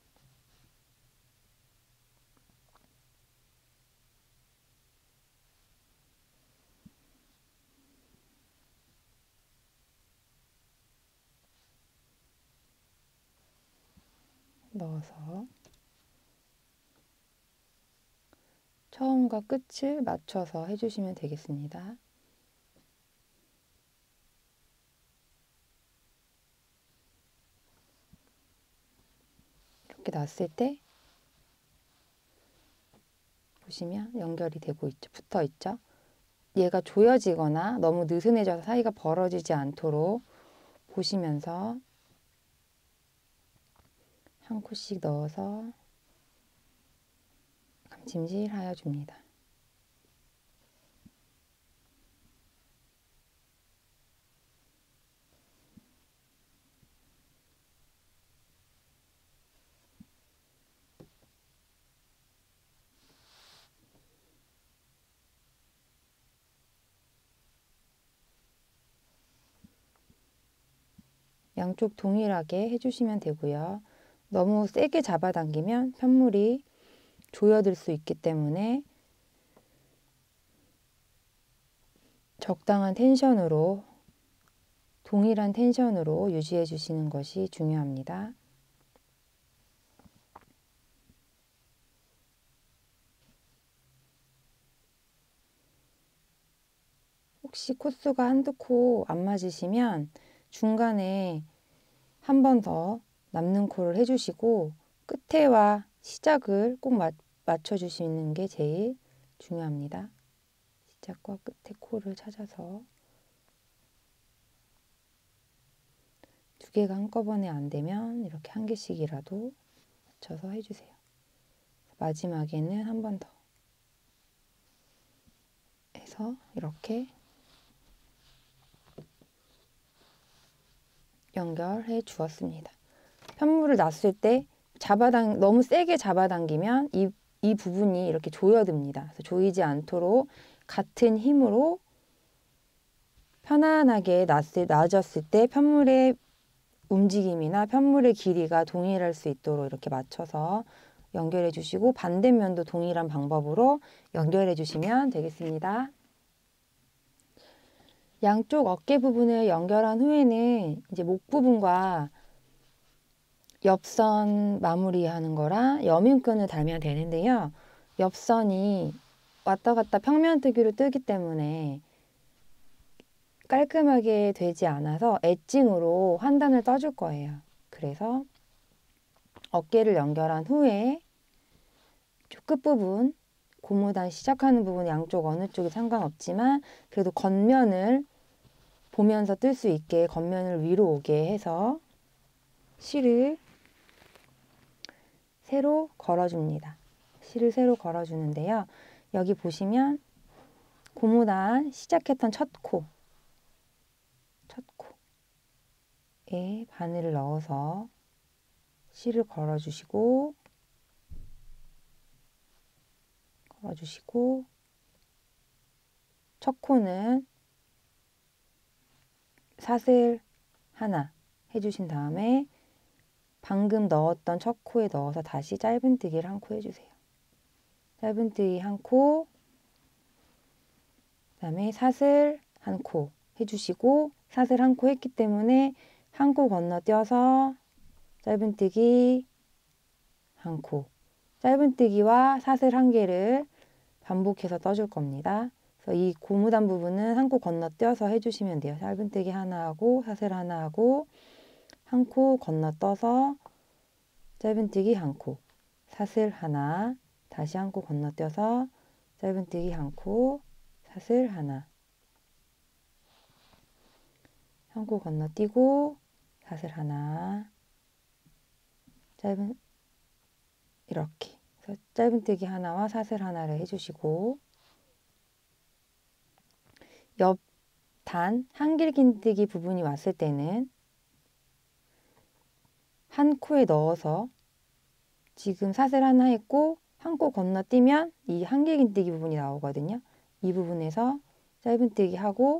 넣어서 처음과 끝을 맞춰서 해주시면 되겠습니다. 이렇게 놨을 때 보시면 연결이 되고 있죠. 붙어 있죠. 얘가 조여지거나 너무 느슨해져서 사이가 벌어지지 않도록 보시면서 한 코씩 넣어서 감침질 하여 줍니다. 양쪽 동일하게 해주시면 되고요. 너무 세게 잡아당기면 편물이 조여들 수 있기 때문에 적당한 텐션으로 동일한 텐션으로 유지해 주시는 것이 중요합니다. 혹시 코수가 한두 코 안 맞으시면 중간에 한 번 더 남는 코를 해주시고 끝에와 시작을 꼭 맞춰주시는 게 제일 중요합니다. 시작과 끝에 코를 찾아서 두 개가 한꺼번에 안 되면 이렇게 한 개씩이라도 맞춰서 해주세요. 마지막에는 한 번 더 해서 이렇게 연결해 주었습니다. 편물을 놨을 때 너무 세게 잡아당기면 이 부분이 이렇게 조여듭니다. 그래서 조이지 않도록 같은 힘으로 편안하게 놔졌을 때 편물의 움직임이나 편물의 길이가 동일할 수 있도록 이렇게 맞춰서 연결해 주시고 반대면도 동일한 방법으로 연결해 주시면 되겠습니다. 양쪽 어깨 부분을 연결한 후에는 이제 목 부분과 옆선 마무리하는 거랑 여민끈을 달면 되는데요. 옆선이 왔다 갔다 평면뜨기로 뜨기 때문에 깔끔하게 되지 않아서 엣징으로 한 단을 떠줄 거예요. 그래서 어깨를 연결한 후에 끝부분 고무단 시작하는 부분 양쪽 어느 쪽이 상관없지만 그래도 겉면을 보면서 뜰 수 있게 겉면을 위로 오게 해서 실을 새로 걸어줍니다. 실을 새로 걸어주는데요. 여기 보시면 고무단 시작했던 첫 코에 바늘을 넣어서 실을 걸어주시고 첫 코는 사슬 하나 해주신 다음에 방금 넣었던 첫 코에 넣어서 다시 짧은뜨기를 한 코 해주세요. 짧은뜨기 한 코, 그 다음에 사슬 한 코 해주시고, 사슬 한 코 했기 때문에 한 코 건너뛰어서 짧은뜨기 한 코, 짧은뜨기와 사슬 한 개를 반복해서 떠줄 겁니다. 그래서 이 고무단 부분은 한 코 건너뛰어서 해주시면 돼요. 짧은뜨기 하나 하고 사슬 하나 하고 한 코 건너떠서 짧은뜨기 한 코, 사슬 하나, 다시 한 코 건너뛰어서 짧은뜨기 한 코, 사슬 하나, 한 코 건너뛰고 사슬 하나, 이렇게 그래서 짧은뜨기 하나와 사슬 하나를 해주시고, 옆 단 한길긴뜨기 부분이 왔을 때는 한 코에 넣어서 지금 사슬 하나 했고 한 코 건너뛰면 이 한길긴뜨기 부분이 나오거든요. 이 부분에서 짧은뜨기 하고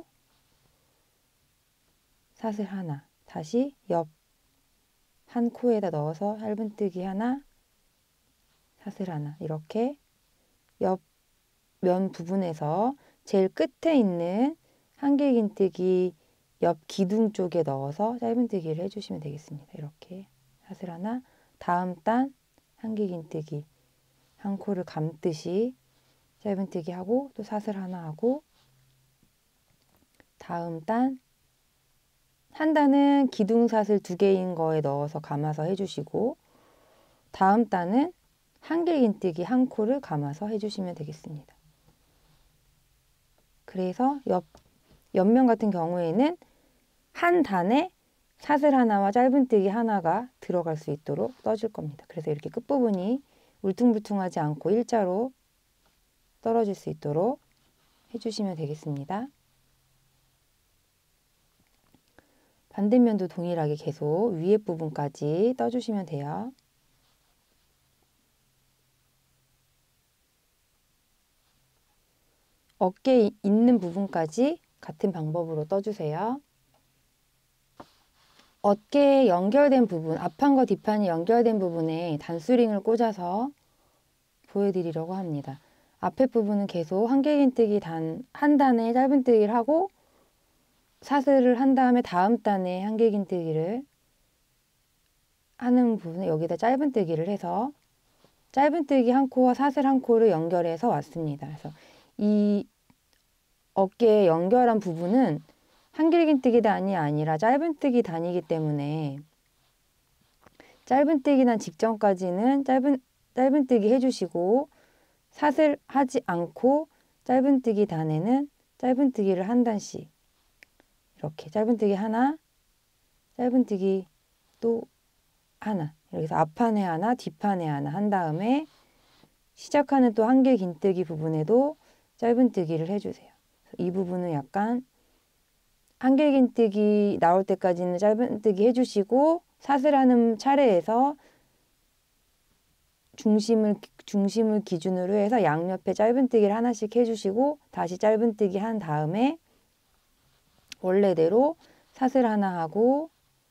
사슬 하나, 다시 옆 한 코에다 넣어서 짧은뜨기 하나, 사슬 하나, 이렇게 옆 면 부분에서 제일 끝에 있는 한길긴뜨기 옆 기둥 쪽에 넣어서 짧은뜨기를 해주시면 되겠습니다. 이렇게 사슬 하나, 다음 단 한길긴뜨기 한 코를 감듯이 짧은뜨기 하고 또 사슬 하나 하고, 다음 단 한 단은 기둥사슬 두 개인 거에 넣어서 감아서 해주시고, 다음 단은 한길긴뜨기 한 코를 감아서 해주시면 되겠습니다. 그래서 옆면 같은 경우에는 한 단에 사슬 하나와 짧은뜨기 하나가 들어갈 수 있도록 떠줄 겁니다. 그래서 이렇게 끝부분이 울퉁불퉁하지 않고 일자로 떨어질 수 있도록 해주시면 되겠습니다. 반대면도 동일하게 계속 위에 부분까지 떠주시면 돼요. 어깨에 있는 부분까지 같은 방법으로 떠주세요. 어깨에 연결된 부분, 앞판과 뒷판이 연결된 부분에 단수링을 꽂아서 보여드리려고 합니다. 앞에 부분은 계속 한길긴뜨기 한 단에 짧은뜨기를 하고 사슬을 한 다음에 다음 단에 한길긴뜨기를 하는 부분에 여기다 짧은뜨기를 해서 짧은뜨기 한 코와 사슬 한 코를 연결해서 왔습니다. 그래서 이 어깨에 연결한 부분은 한길긴뜨기 단이 아니라 짧은뜨기 단이기 때문에 짧은뜨기 단 직전까지는 짧은뜨기 해주시고, 사슬 하지 않고 짧은뜨기 단에는 짧은뜨기를 한 단씩 이렇게 짧은뜨기 하나, 짧은뜨기 또 하나, 이렇게 해서 앞판에 하나, 뒷판에 하나 한 다음에 시작하는 또 한길긴뜨기 부분에도 짧은뜨기를 해주세요. 이 부분은 약간 한길긴뜨기 나올 때까지는 짧은뜨기 해주시고, 사슬하는 차례에서 중심을 기준으로 해서 양옆에 짧은뜨기를 하나씩 해주시고, 다시 짧은뜨기 한 다음에 원래대로 사슬 하나 하고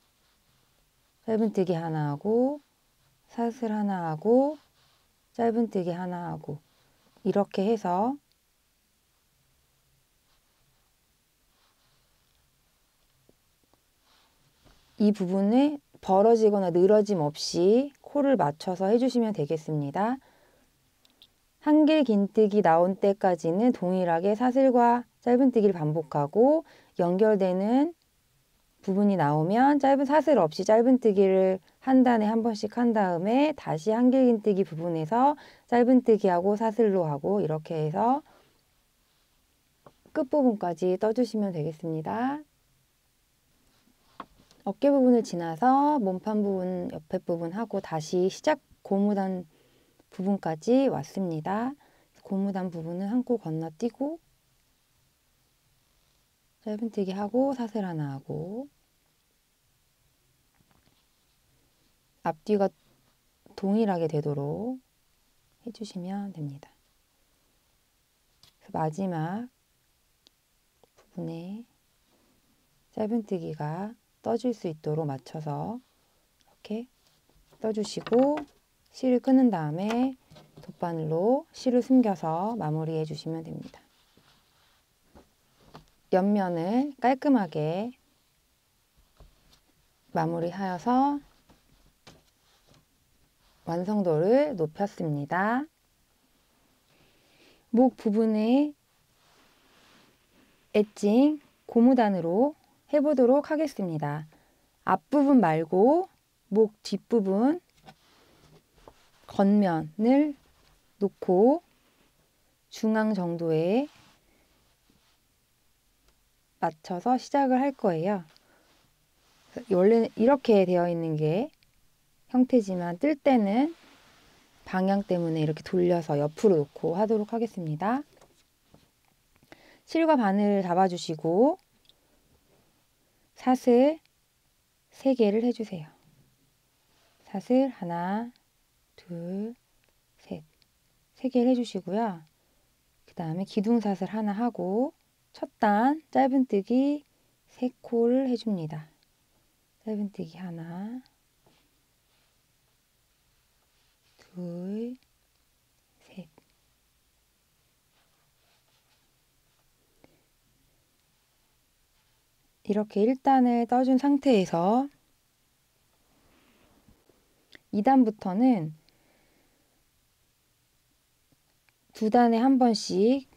짧은뜨기 하나 하고 사슬 하나 하고 짧은뜨기 하나 하고 이렇게 해서 이 부분에 벌어지거나 늘어짐 없이 코를 맞춰서 해주시면 되겠습니다. 한길긴뜨기 나온 때까지는 동일하게 사슬과 짧은뜨기를 반복하고, 연결되는 부분이 나오면 짧은 사슬 없이 짧은뜨기를 한 단에 한 번씩 한 다음에 다시 한길긴뜨기 부분에서 짧은뜨기하고 사슬로 하고, 이렇게 해서 끝부분까지 떠주시면 되겠습니다. 어깨 부분을 지나서 몸판 부분, 옆에 부분 하고 다시 시작 고무단 부분까지 왔습니다. 고무단 부분은 한 코 건너뛰고 짧은뜨기 하고 사슬 하나 하고 앞뒤가 동일하게 되도록 해주시면 됩니다. 마지막 부분에 짧은뜨기가 떠줄 수 있도록 맞춰서 이렇게 떠주시고 실을 끄는 다음에 돗바늘로 실을 숨겨서 마무리해 주시면 됩니다. 옆면을 깔끔하게 마무리하여서 완성도를 높였습니다. 목 부분에 엣징 고무단으로 해보도록 하겠습니다. 앞부분 말고 목 뒷부분 겉면을 놓고 중앙 정도에 맞춰서 시작을 할 거예요. 원래는 이렇게 되어 있는 게 형태지만 뜰 때는 방향 때문에 이렇게 돌려서 옆으로 놓고 하도록 하겠습니다. 실과 바늘을 잡아주시고 사슬 3개를 해주세요. 사슬 하나, 둘, 셋 3개를 해주시고요. 그 다음에 기둥사슬 하나 하고 첫 단 짧은뜨기 3코를 해줍니다. 짧은뜨기 하나, 둘, 셋. 이렇게 1단을 떠준 상태에서 2단부터는 2단에 한 번씩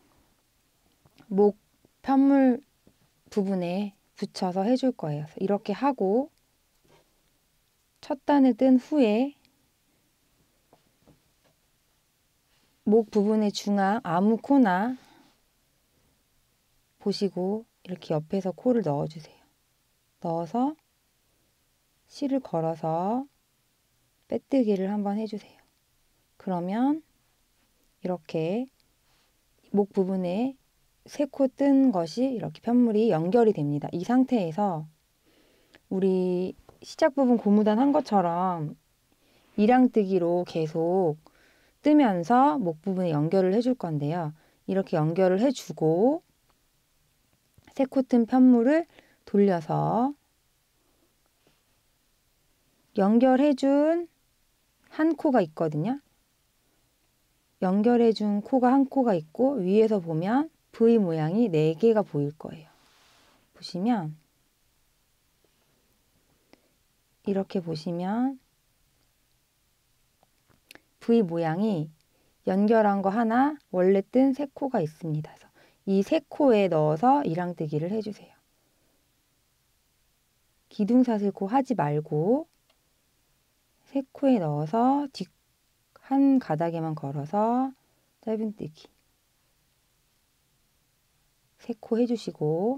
목 편물 부분에 붙여서 해줄 거예요. 이렇게 하고 첫 단을 뜬 후에 목 부분의 중앙 아무 코나 보시고 이렇게 옆에서 코를 넣어주세요. 넣어서 실을 걸어서 빼뜨기를 한번 해주세요. 그러면 이렇게 목 부분에 3코 뜬 것이 이렇게 편물이 연결이 됩니다. 이 상태에서 우리 시작 부분 고무단 한 것처럼 이랑뜨기로 계속 뜨면서 목 부분에 연결을 해줄 건데요. 이렇게 연결을 해주고 3코 뜬 편물을 돌려서 연결해준 한 코가 있거든요. 연결해준 코가 한 코가 있고 위에서 보면 V 모양이 4개가 보일 거예요. 보시면 이렇게 보시면 V 모양이 연결한 거 하나 원래 뜬 3코가 있습니다. 그래서 이 3코에 넣어서 이랑뜨기를 해주세요. 기둥사슬코 하지 말고 3코에 넣어서 뒷 한 가닥에만 걸어서 짧은뜨기 3코 해주시고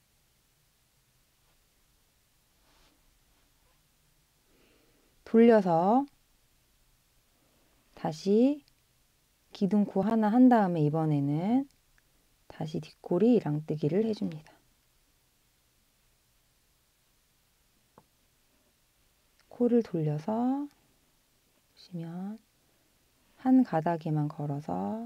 돌려서 다시 기둥코 하나 한 다음에 이번에는 다시 뒷꼬리 이랑뜨기를 해줍니다. 코를 돌려서 보시면 한 가닥에만 걸어서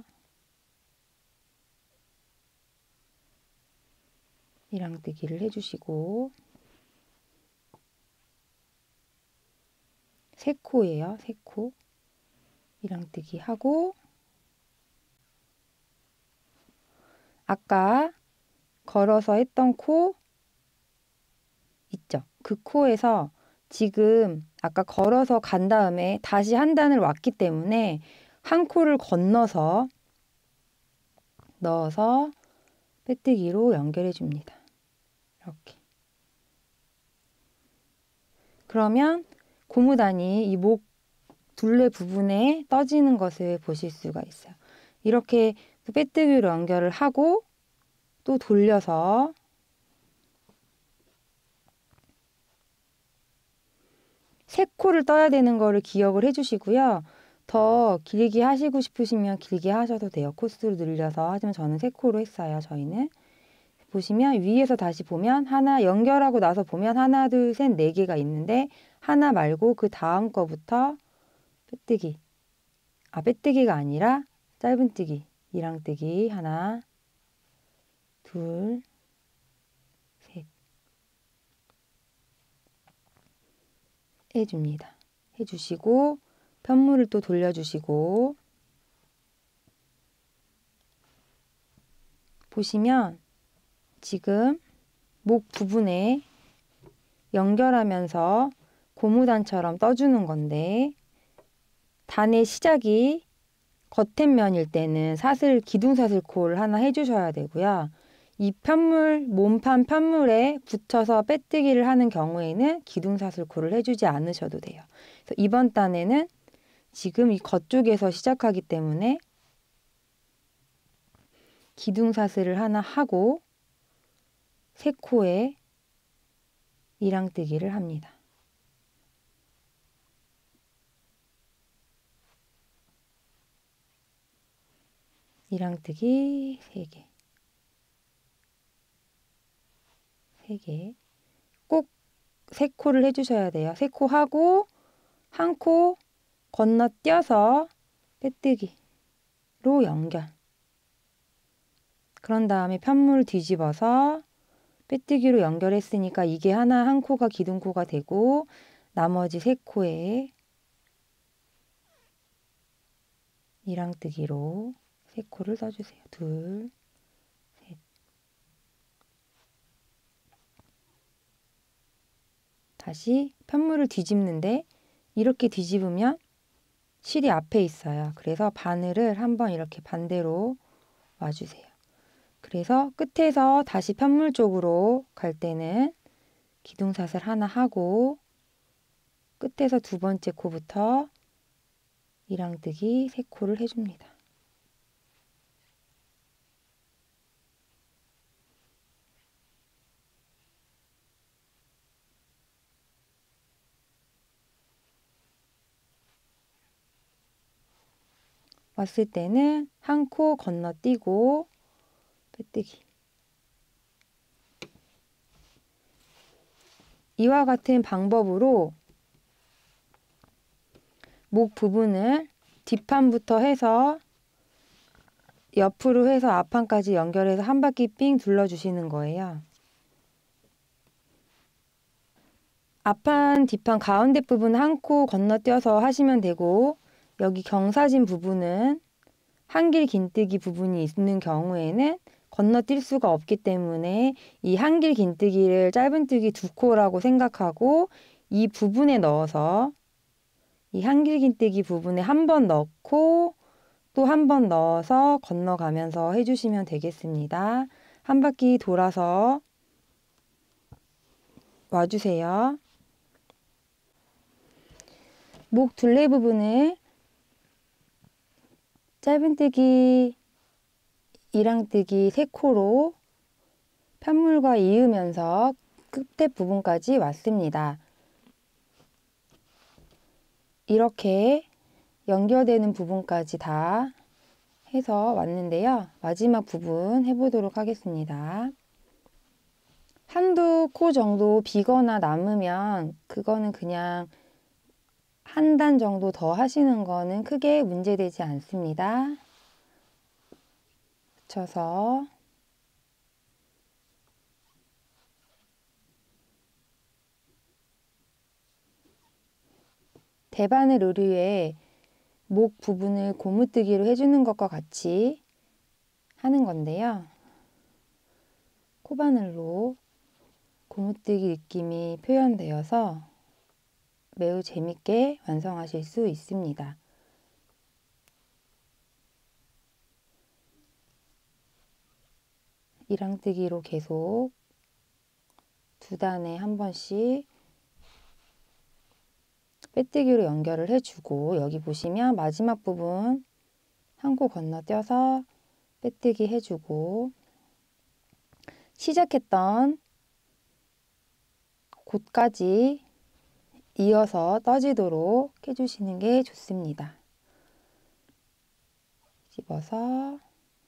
이랑뜨기를 해주시고 3코예요. 3코 이랑뜨기 하고 아까 걸어서 했던 코 있죠? 그 코에서 지금 아까 걸어서 간 다음에 다시 한 단을 왔기 때문에 한 코를 건너서 넣어서 빼뜨기로 연결해 줍니다. 이렇게. 그러면 고무단이 이 목 둘레 부분에 떠지는 것을 보실 수가 있어요. 이렇게 빼뜨기로 연결을 하고 또 돌려서 세 코를 떠야 되는 거를 기억을 해주시고요. 더 길게 하시고 싶으시면 길게 하셔도 돼요. 코스로 늘려서. 하지만 저는 3코로 했어요. 저희는. 보시면 위에서 다시 보면 하나 연결하고 나서 보면 하나 둘 셋 4개가 있는데 하나 말고 그 다음 거부터 빼뜨기. 빼뜨기가 아니라 짧은뜨기. 이랑뜨기 하나 둘 셋 해줍니다. 해주시고 편물을 또 돌려주시고 보시면 지금 목 부분에 연결하면서 고무단처럼 떠주는 건데 단의 시작이 겉엔면일 때는 기둥사슬코를 하나 해주셔야 되고요. 이 몸판 편물에 붙여서 빼뜨기를 하는 경우에는 기둥사슬코를 해주지 않으셔도 돼요. 그래서 이번 단에는 지금 이 겉쪽에서 시작하기 때문에 기둥사슬을 하나 하고 세 코에 이랑뜨기를 합니다. 이랑뜨기 3개. 3개. 꼭 3코를 해주셔야 돼요. 3코 하고 한 코 건너뛰어서 빼뜨기로 연결. 그런 다음에 편물 뒤집어서 빼뜨기로 연결했으니까 이게 한 코가 기둥코가 되고 나머지 3코에 이랑뜨기로 3코를 써주세요. 2, 셋. 다시 편물을 뒤집는데 이렇게 뒤집으면 실이 앞에 있어요. 그래서 바늘을 한번 이렇게 반대로 와주세요. 그래서 끝에서 다시 편물 쪽으로 갈 때는 기둥사슬 하나 하고 끝에서 두 번째 코부터 이랑뜨기 3코를 해줍니다. 왔을 때는 한 코 건너뛰고 빼뜨기. 이와 같은 방법으로 목 부분을 뒷판부터 해서 옆으로 해서 앞판까지 연결해서 한 바퀴 삥 둘러주시는 거예요. 앞판, 뒷판 가운데 부분 한 코 건너뛰어서 하시면 되고 여기 경사진 부분은 한길 긴뜨기 부분이 있는 경우에는 건너뛸 수가 없기 때문에 이 한길 긴뜨기를 짧은뜨기 2코라고 생각하고 이 부분에 넣어서 이 한길 긴뜨기 부분에 한 번 넣고 또 한 번 넣어서 건너가면서 해주시면 되겠습니다. 한 바퀴 돌아서 와주세요. 목 둘레 부분을 짧은뜨기, 이랑뜨기 3코로 편물과 이으면서 끝에 부분까지 왔습니다. 이렇게 연결되는 부분까지 다 해서 왔는데요. 마지막 부분 해보도록 하겠습니다. 한두 코 정도 비거나 남으면 그거는 그냥 한 단 정도 더 하시는 거는 크게 문제되지 않습니다. 붙여서 대바늘 의류에 목 부분을 고무뜨기로 해주는 것과 같이 하는 건데요. 코바늘로 고무뜨기 느낌이 표현되어서 매우 재밌게 완성하실 수 있습니다. 이랑뜨기로 계속 두 단에 한 번씩 빼뜨기로 연결을 해주고 여기 보시면 마지막 부분 한 코 건너뛰어서 빼뜨기 해주고 시작했던 곳까지 이어서 떠지도록 해주시는 게 좋습니다. 집어서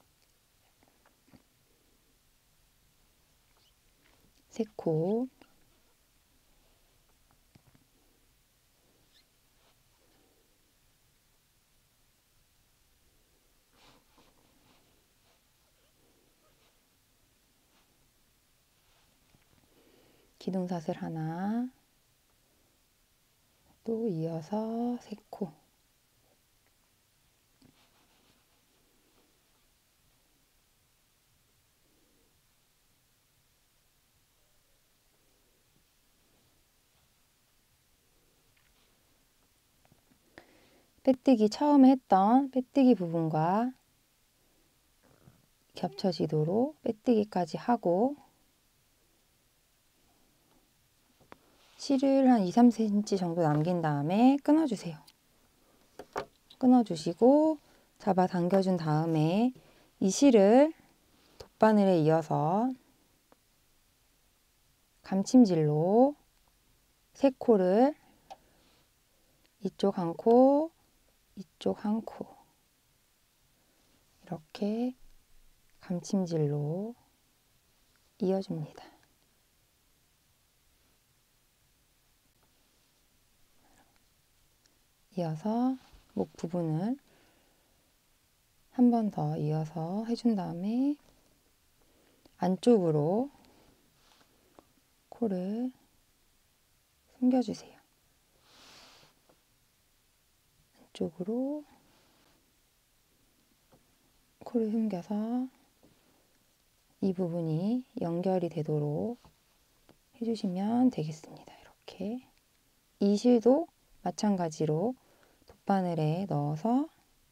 세 코 기둥사슬 하나 또 이어서 3코. 빼뜨기 처음에 했던 빼뜨기 부분과 겹쳐지도록 빼뜨기까지 하고 실을 한 2~3cm 정도 남긴 다음에 끊어주세요. 끊어주시고 잡아당겨준 다음에 이 실을 돗바늘에 이어서 감침질로 3코를 이쪽 1코, 이쪽 1코 이렇게 감침질로 이어줍니다. 이어서 목 부분을 한 번 더 이어서 해준 다음에 안쪽으로 코를 숨겨주세요. 안쪽으로 코를 숨겨서 이 부분이 연결이 되도록 해주시면 되겠습니다. 이렇게 이 실도 마찬가지로 돗바늘에 넣어서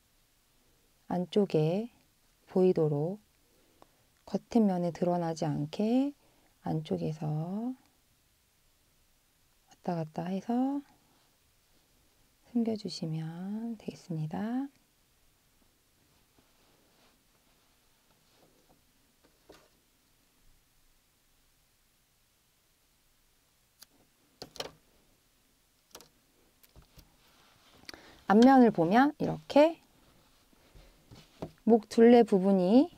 안쪽에 보이도록 겉면에 드러나지 않게 안쪽에서 왔다 갔다 해서 숨겨주시면 되겠습니다. 앞면을 보면 이렇게 목 둘레 부분이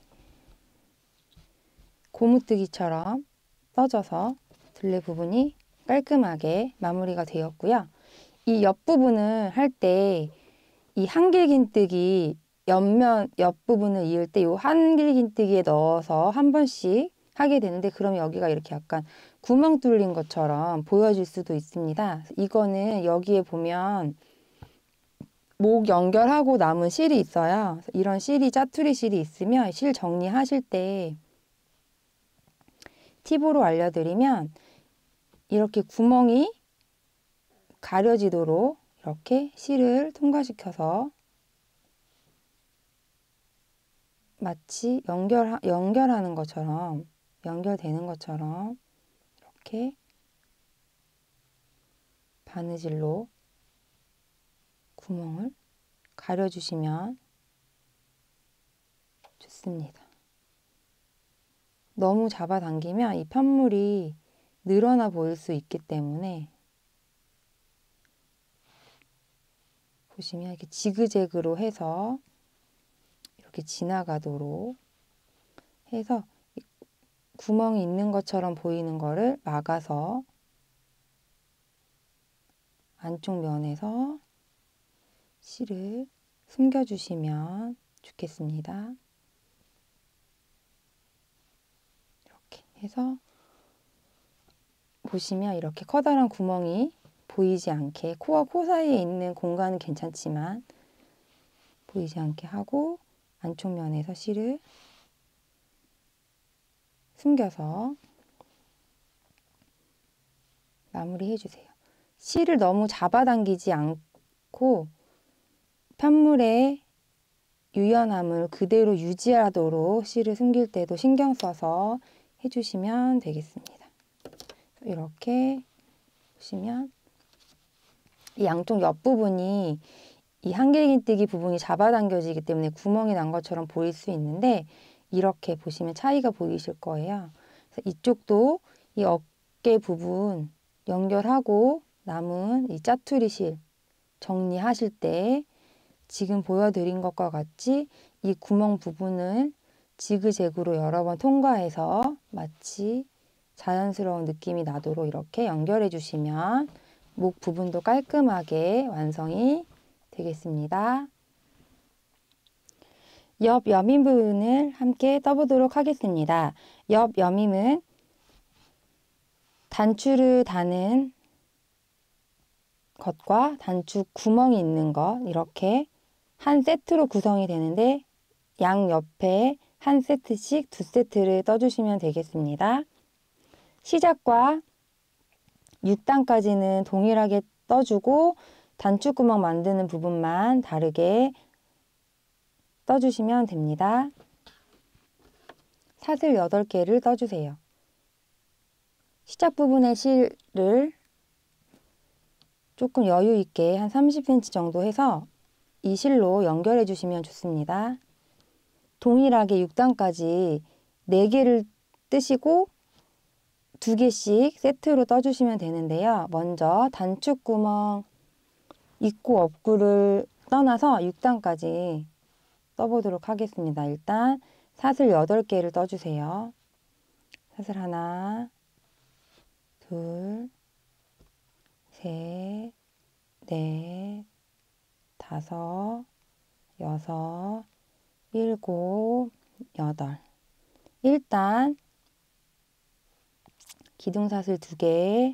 고무뜨기처럼 떠져서 둘레 부분이 깔끔하게 마무리가 되었고요. 이 옆부분을 할 때 이 한길긴뜨기 옆부분을 이을 때 이 한길긴뜨기에 넣어서 한 번씩 하게 되는데 그럼 여기가 이렇게 약간 구멍 뚫린 것처럼 보여질 수도 있습니다. 이거는 여기에 보면 목 연결하고 남은 실이 있어요. 이런 실이 짜투리 실이 있으면 실 정리하실 때 팁으로 알려드리면 이렇게 구멍이 가려지도록 이렇게 실을 통과시켜서 마치 연결하는 것처럼 연결되는 것처럼 이렇게 바느질로 구멍을 가려주시면 좋습니다. 너무 잡아당기면 이 편물이 늘어나 보일 수 있기 때문에 보시면 이렇게 지그재그로 해서 이렇게 지나가도록 해서 구멍이 있는 것처럼 보이는 거를 막아서 안쪽 면에서 실을 숨겨주시면 좋겠습니다. 이렇게 해서 보시면 이렇게 커다란 구멍이 보이지 않게 코와 코 사이에 있는 공간은 괜찮지만 보이지 않게 하고 안쪽 면에서 실을 숨겨서 마무리해 주세요. 실을 너무 잡아당기지 않고 편물의 유연함을 그대로 유지하도록 실을 숨길 때도 신경 써서 해주시면 되겠습니다. 이렇게 보시면 이 양쪽 옆부분이 이 한길긴뜨기 부분이 잡아당겨지기 때문에 구멍이 난 것처럼 보일 수 있는데 이렇게 보시면 차이가 보이실 거예요. 그래서 이쪽도 이 어깨 부분 연결하고 남은 이 짜투리 실 정리하실 때 지금 보여드린 것과 같이 이 구멍 부분을 지그재그로 여러 번 통과해서 마치 자연스러운 느낌이 나도록 이렇게 연결해 주시면 목 부분도 깔끔하게 완성이 되겠습니다. 옆 여밈 부분을 함께 떠보도록 하겠습니다. 옆 여밈은 단추를 다는 것과 단축 구멍이 있는 것 이렇게 한 세트로 구성이 되는데 양 옆에 한 세트씩 두 세트를 떠주시면 되겠습니다. 시작과 6단까지는 동일하게 떠주고 단축 구멍 만드는 부분만 다르게 떠주시면 됩니다. 사슬 8개를 떠주세요. 시작 부분의 실을 조금 여유 있게 한 30cm 정도 해서 이 실로 연결해 주시면 좋습니다. 동일하게 6단까지 4개를 뜨시고 2개씩 세트로 떠주시면 되는데요. 먼저 단축 구멍 있고 없고를 떠나서 6단까지 떠보도록 하겠습니다. 일단 사슬 8개를 떠주세요. 사슬 하나, 둘, 셋, 넷, 다섯, 여섯, 일곱, 여덟. 일단 기둥사슬 2개,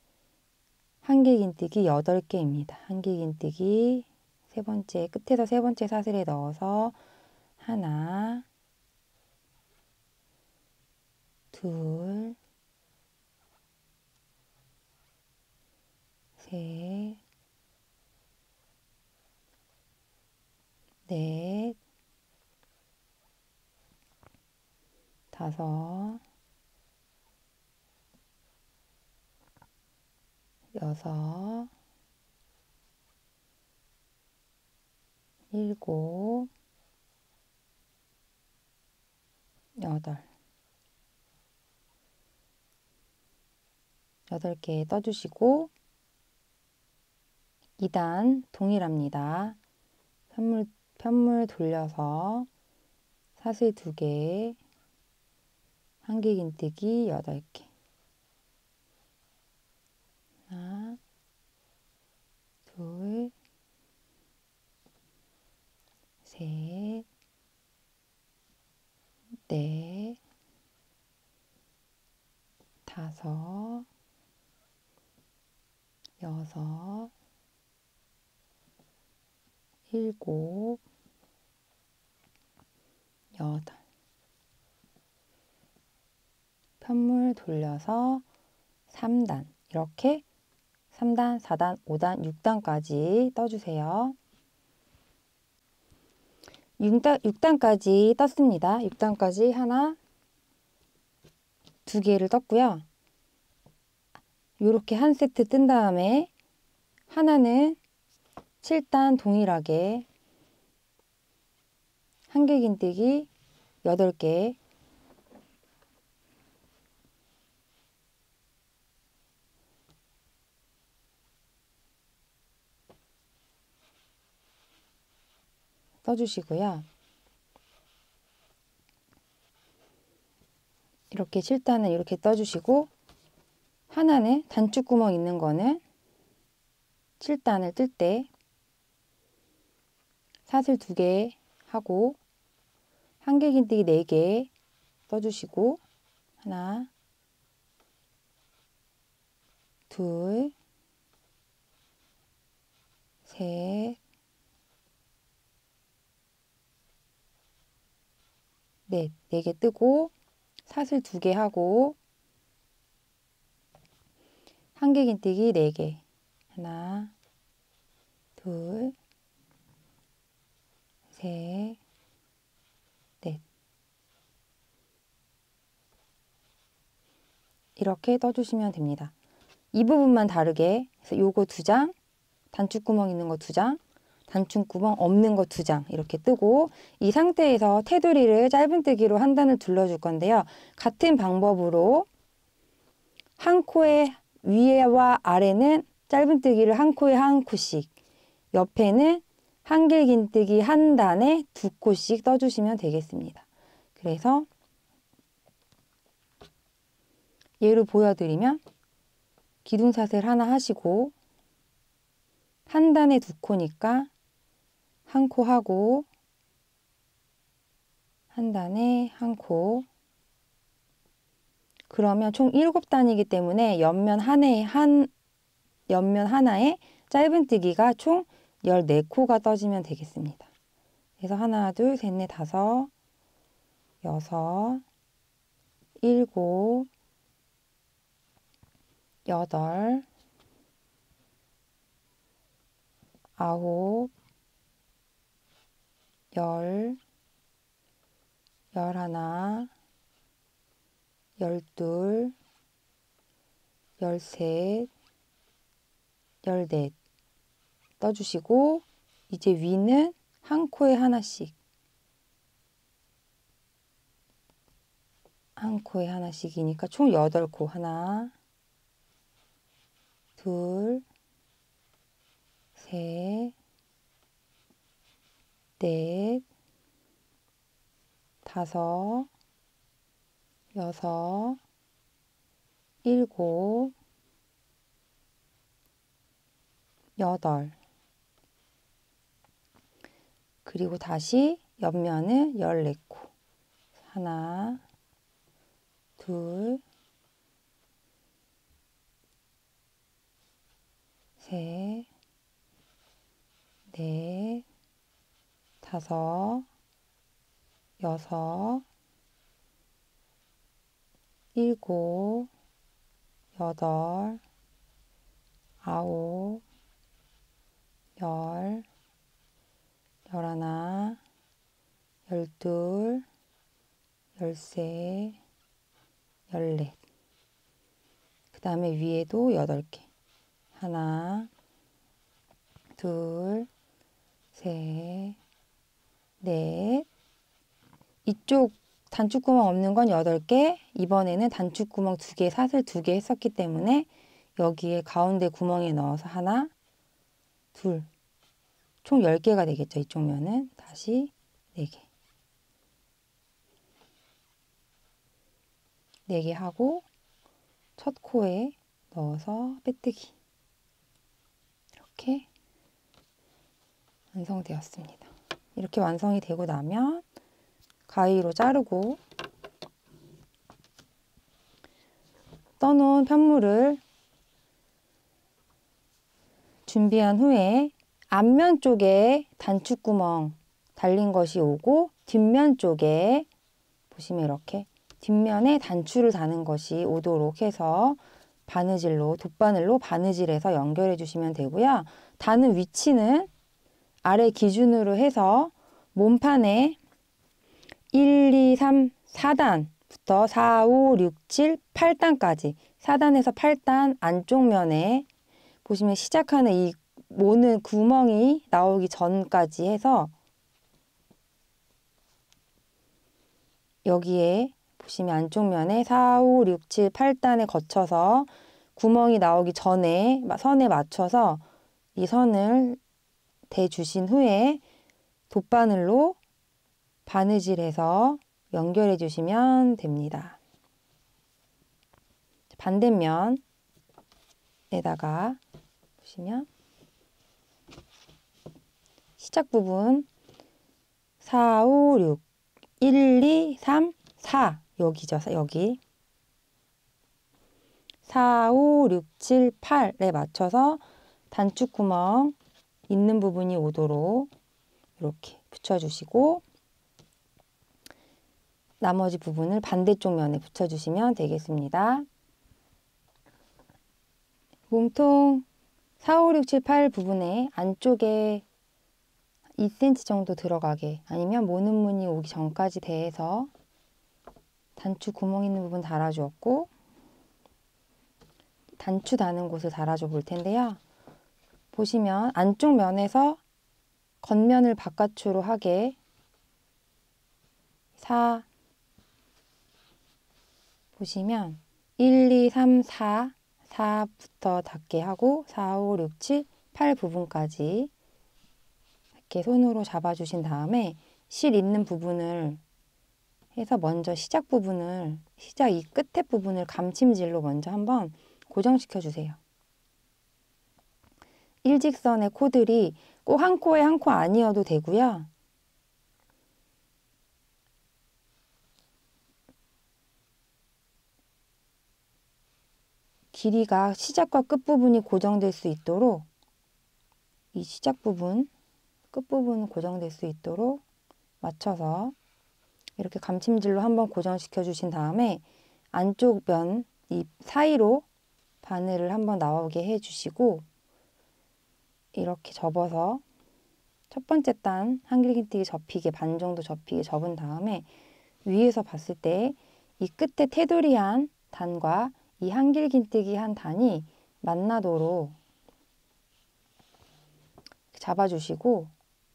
한길긴뜨기 8개입니다. 한길긴뜨기 세 번째 끝에서 세 번째 사슬에 넣어서 하나, 둘, 셋, 넷, 다섯, 여섯, 일곱, 여덟. 8개 떠주시고 2단 동일합니다. 편물 돌려서 사슬 2개, 한길긴뜨기 8개. 하나, 둘, 셋, 넷, 다섯, 여섯, 일곱, 여덟. 편물 돌려서 3단 이렇게 3단, 4단, 5단, 6단까지 떠주세요. 6단까지 떴습니다. 6단까지 하나, 2개를 떴고요. 이렇게 한 세트 뜬 다음에 하나는 7단 동일하게 한길긴뜨기 8개 떠주시고요. 이렇게 7단은 이렇게 떠주시고 하나는 단축구멍 있는 거는 7단을 뜰 때 사슬 2개 하고 한길긴뜨기 4개 떠주시고 하나, 둘, 셋, 넷, 4개 뜨고 사슬 2개 하고 한길긴뜨기 4개 하나, 둘, 셋, 넷 이렇게 떠주시면 됩니다. 이 부분만 다르게 그래서 요거 2장, 단축구멍 있는 거 2장, 단축구멍 없는 거 2장 이렇게 뜨고 이 상태에서 테두리를 짧은뜨기로 한 단을 둘러줄 건데요. 같은 방법으로 한 코의 위에와 아래는 짧은뜨기를 한 코에 한 코씩 옆에는 한길긴뜨기 한 단에 2코씩 떠주시면 되겠습니다. 그래서 예로 보여드리면 기둥사슬 하나 하시고 한 단에 2코니까 한 코 하고 한 단에 한 코 그러면 총 7단이기 때문에 옆면 하나에 짧은뜨기가 총 14코가 떠지면 되겠습니다. 그래서 하나, 둘, 셋, 넷, 다섯, 여섯, 일곱, 여덟, 아홉, 열, 열하나, 열둘, 열셋, 열넷 떠주시고 이제 위는 한 코에 하나씩 한 코에 하나씩이니까 총 8코 하나, 둘, 셋, 넷, 다섯, 여섯, 일곱, 여덟. 그리고 다시 옆면은 14코. 하나, 둘, 셋, 넷, 다섯, 여섯, 일곱, 여덟, 아홉, 열, 열하나, 열둘, 열셋, 열넷. 그 다음에 위에도 8개. 하나, 둘, 셋, 넷. 이쪽 단축구멍 없는 건 8개. 이번에는 단축구멍 2개, 사슬 2개 했었기 때문에 여기에 가운데 구멍에 넣어서 하나, 둘. 총 10개가 되겠죠. 이쪽 면은. 다시 4개. 4개 하고 첫 코에 넣어서 빼뜨기. 이렇게 완성되었습니다. 이렇게 완성이 되고 나면 가위로 자르고 떠놓은 편물을 준비한 후에 앞면 쪽에 단축구멍 달린 것이 오고 뒷면 쪽에 보시면 이렇게 뒷면에 단추를 다는 것이 오도록 해서 바느질로 돗바늘로 바느질해서 연결해 주시면 되고요. 다는 위치는 아래 기준으로 해서 몸판에 1, 2, 3, 4단부터 4, 5, 6, 7, 8단까지 4단에서 8단 안쪽 면에 보시면 시작하는 이 모는 구멍이 나오기 전까지 해서 여기에 보시면 안쪽 면에 4, 5, 6, 7, 8단에 거쳐서 구멍이 나오기 전에 선에 맞춰서 이 선을 대주신 후에 돗바늘로 바느질해서 연결해 주시면 됩니다. 반대면에다가 보시면 시작 부분 4, 5, 6, 1, 2, 3, 4 여기죠. 여기 4, 5, 6, 7, 8에 맞춰서 단축구멍 있는 부분이 오도록 이렇게 붙여주시고 나머지 부분을 반대쪽 면에 붙여주시면 되겠습니다. 몸통 4, 5, 6, 7, 8 부분에 안쪽에 2cm 정도 들어가게 아니면 모는 무늬 오기 전까지 대해서 단추 구멍 있는 부분 달아주었고 단추 다는 곳을 달아줘 볼 텐데요. 보시면 안쪽 면에서 겉면을 바깥으로 하게 4 보시면 1, 2, 3, 4 4부터 닿게 하고 4, 5, 6, 7, 8 부분까지 이렇게 손으로 잡아주신 다음에 실 있는 부분을 해서 먼저 시작 부분을 시작 이 끝에 부분을 감침질로 먼저 한번 고정시켜 주세요. 일직선의 코들이 꼭 한 코에 한 코 아니어도 되고요. 길이가 시작과 끝 부분이 고정될 수 있도록 이 시작 부분, 끝부분 고정될 수 있도록 맞춰서 이렇게 감침질로 한번 고정시켜 주신 다음에 안쪽 면 이 사이로 바늘을 한번 나오게 해주시고 이렇게 접어서 첫 번째 단 한길긴뜨기 접히게 반 정도 접히게 접은 다음에 위에서 봤을 때 이 끝에 테두리한 단과 이 한길긴뜨기 한 단이 만나도록 잡아주시고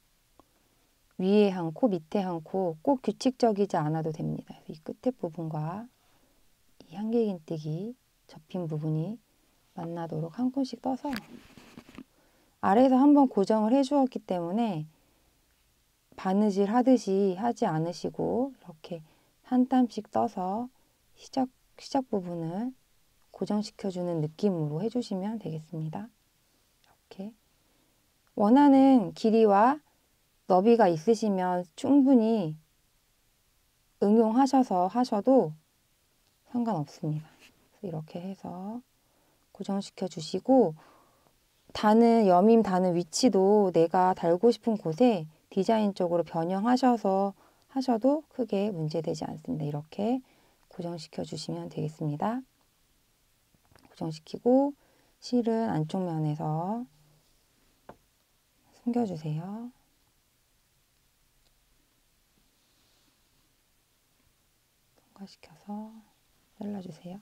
위에 한 코, 밑에 한 코 꼭 규칙적이지 않아도 됩니다. 이 끝에 부분과 이 한길긴뜨기 접힌 부분이 만나도록 한 콘씩 떠서 아래에서 한번 고정을 해 주었기 때문에 바느질 하듯이 하지 않으시고 이렇게 한 땀씩 떠서 시작 부분을 고정시켜주는 느낌으로 해주시면 되겠습니다. 이렇게 원하는 길이와 너비가 있으시면 충분히 응용하셔서 하셔도 상관없습니다. 이렇게 해서 고정시켜 주시고 여밈 다는 위치도 내가 달고 싶은 곳에 디자인적으로 변형하셔서 하셔도 크게 문제되지 않습니다. 이렇게 고정시켜 주시면 되겠습니다. 고정시키고 실은 안쪽 면에서 숨겨주세요. 통과시켜서 잘라주세요.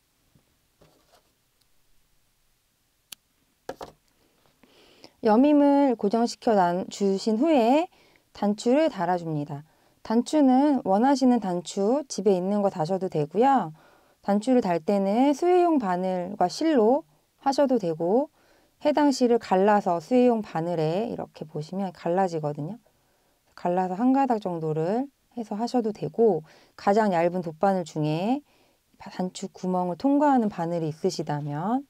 여밈을 고정시켜 주신 후에 단추를 달아줍니다. 단추는 원하시는 단추 집에 있는 거 다셔도 되고요. 단추를 달 때는 수혜용 바늘과 실로 하셔도 되고 해당 실을 갈라서 수혜용 바늘에 이렇게 보시면 갈라지거든요. 갈라서 한 가닥 정도를 해서 하셔도 되고 가장 얇은 돗바늘 중에 단추 구멍을 통과하는 바늘이 있으시다면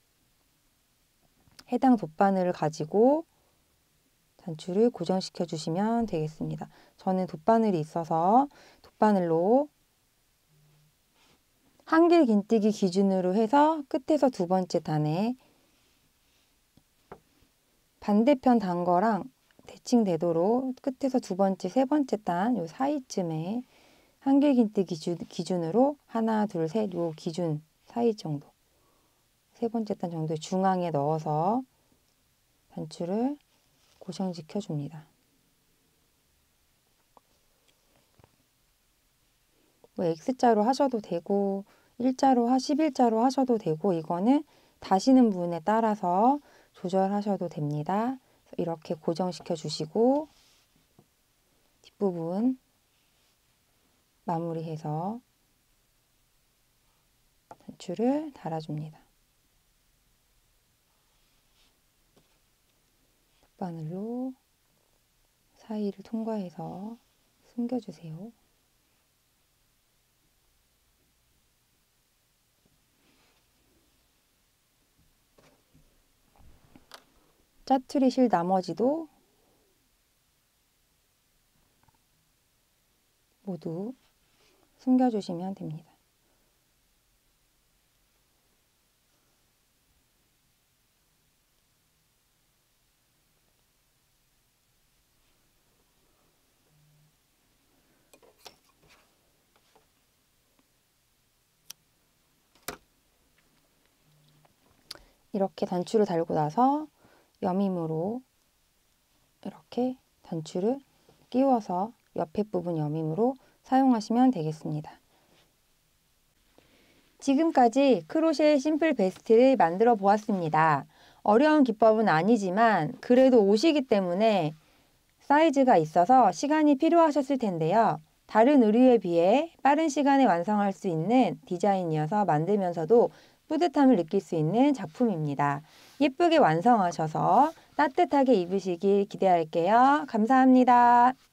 해당 돗바늘을 가지고 단추를 고정시켜 주시면 되겠습니다. 저는 돗바늘이 있어서 돗바늘로 한길긴뜨기 기준으로 해서 끝에서 두 번째 단에 반대편 단 거랑 대칭되도록 끝에서 두 번째, 세 번째 단 요 사이쯤에 한길긴뜨기 기준으로 하나, 둘, 셋 요 기준 사이 정도 세 번째 단 정도의 중앙에 넣어서 단추를 고정시켜 줍니다. 뭐 X자로 하셔도 되고 일자로 11자로 하셔도 되고 이거는 다시는 분에 따라서 조절하셔도 됩니다. 이렇게 고정시켜 주시고 뒷부분 마무리해서 단추를 달아줍니다. 돗바늘로 사이를 통과해서 숨겨주세요. 짜투리 실 나머지도 모두 숨겨주시면 됩니다. 이렇게 단추를 달고 나서 여밈으로 이렇게 단추를 끼워서 옆에 부분 여밈으로 사용하시면 되겠습니다. 지금까지 크로셰 심플 베스트를 만들어 보았습니다. 어려운 기법은 아니지만 그래도 옷이기 때문에 사이즈가 있어서 시간이 필요하셨을 텐데요. 다른 의류에 비해 빠른 시간에 완성할 수 있는 디자인이어서 만들면서도 뿌듯함을 느낄 수 있는 작품입니다. 예쁘게 완성하셔서 따뜻하게 입으시길 기대할게요. 감사합니다.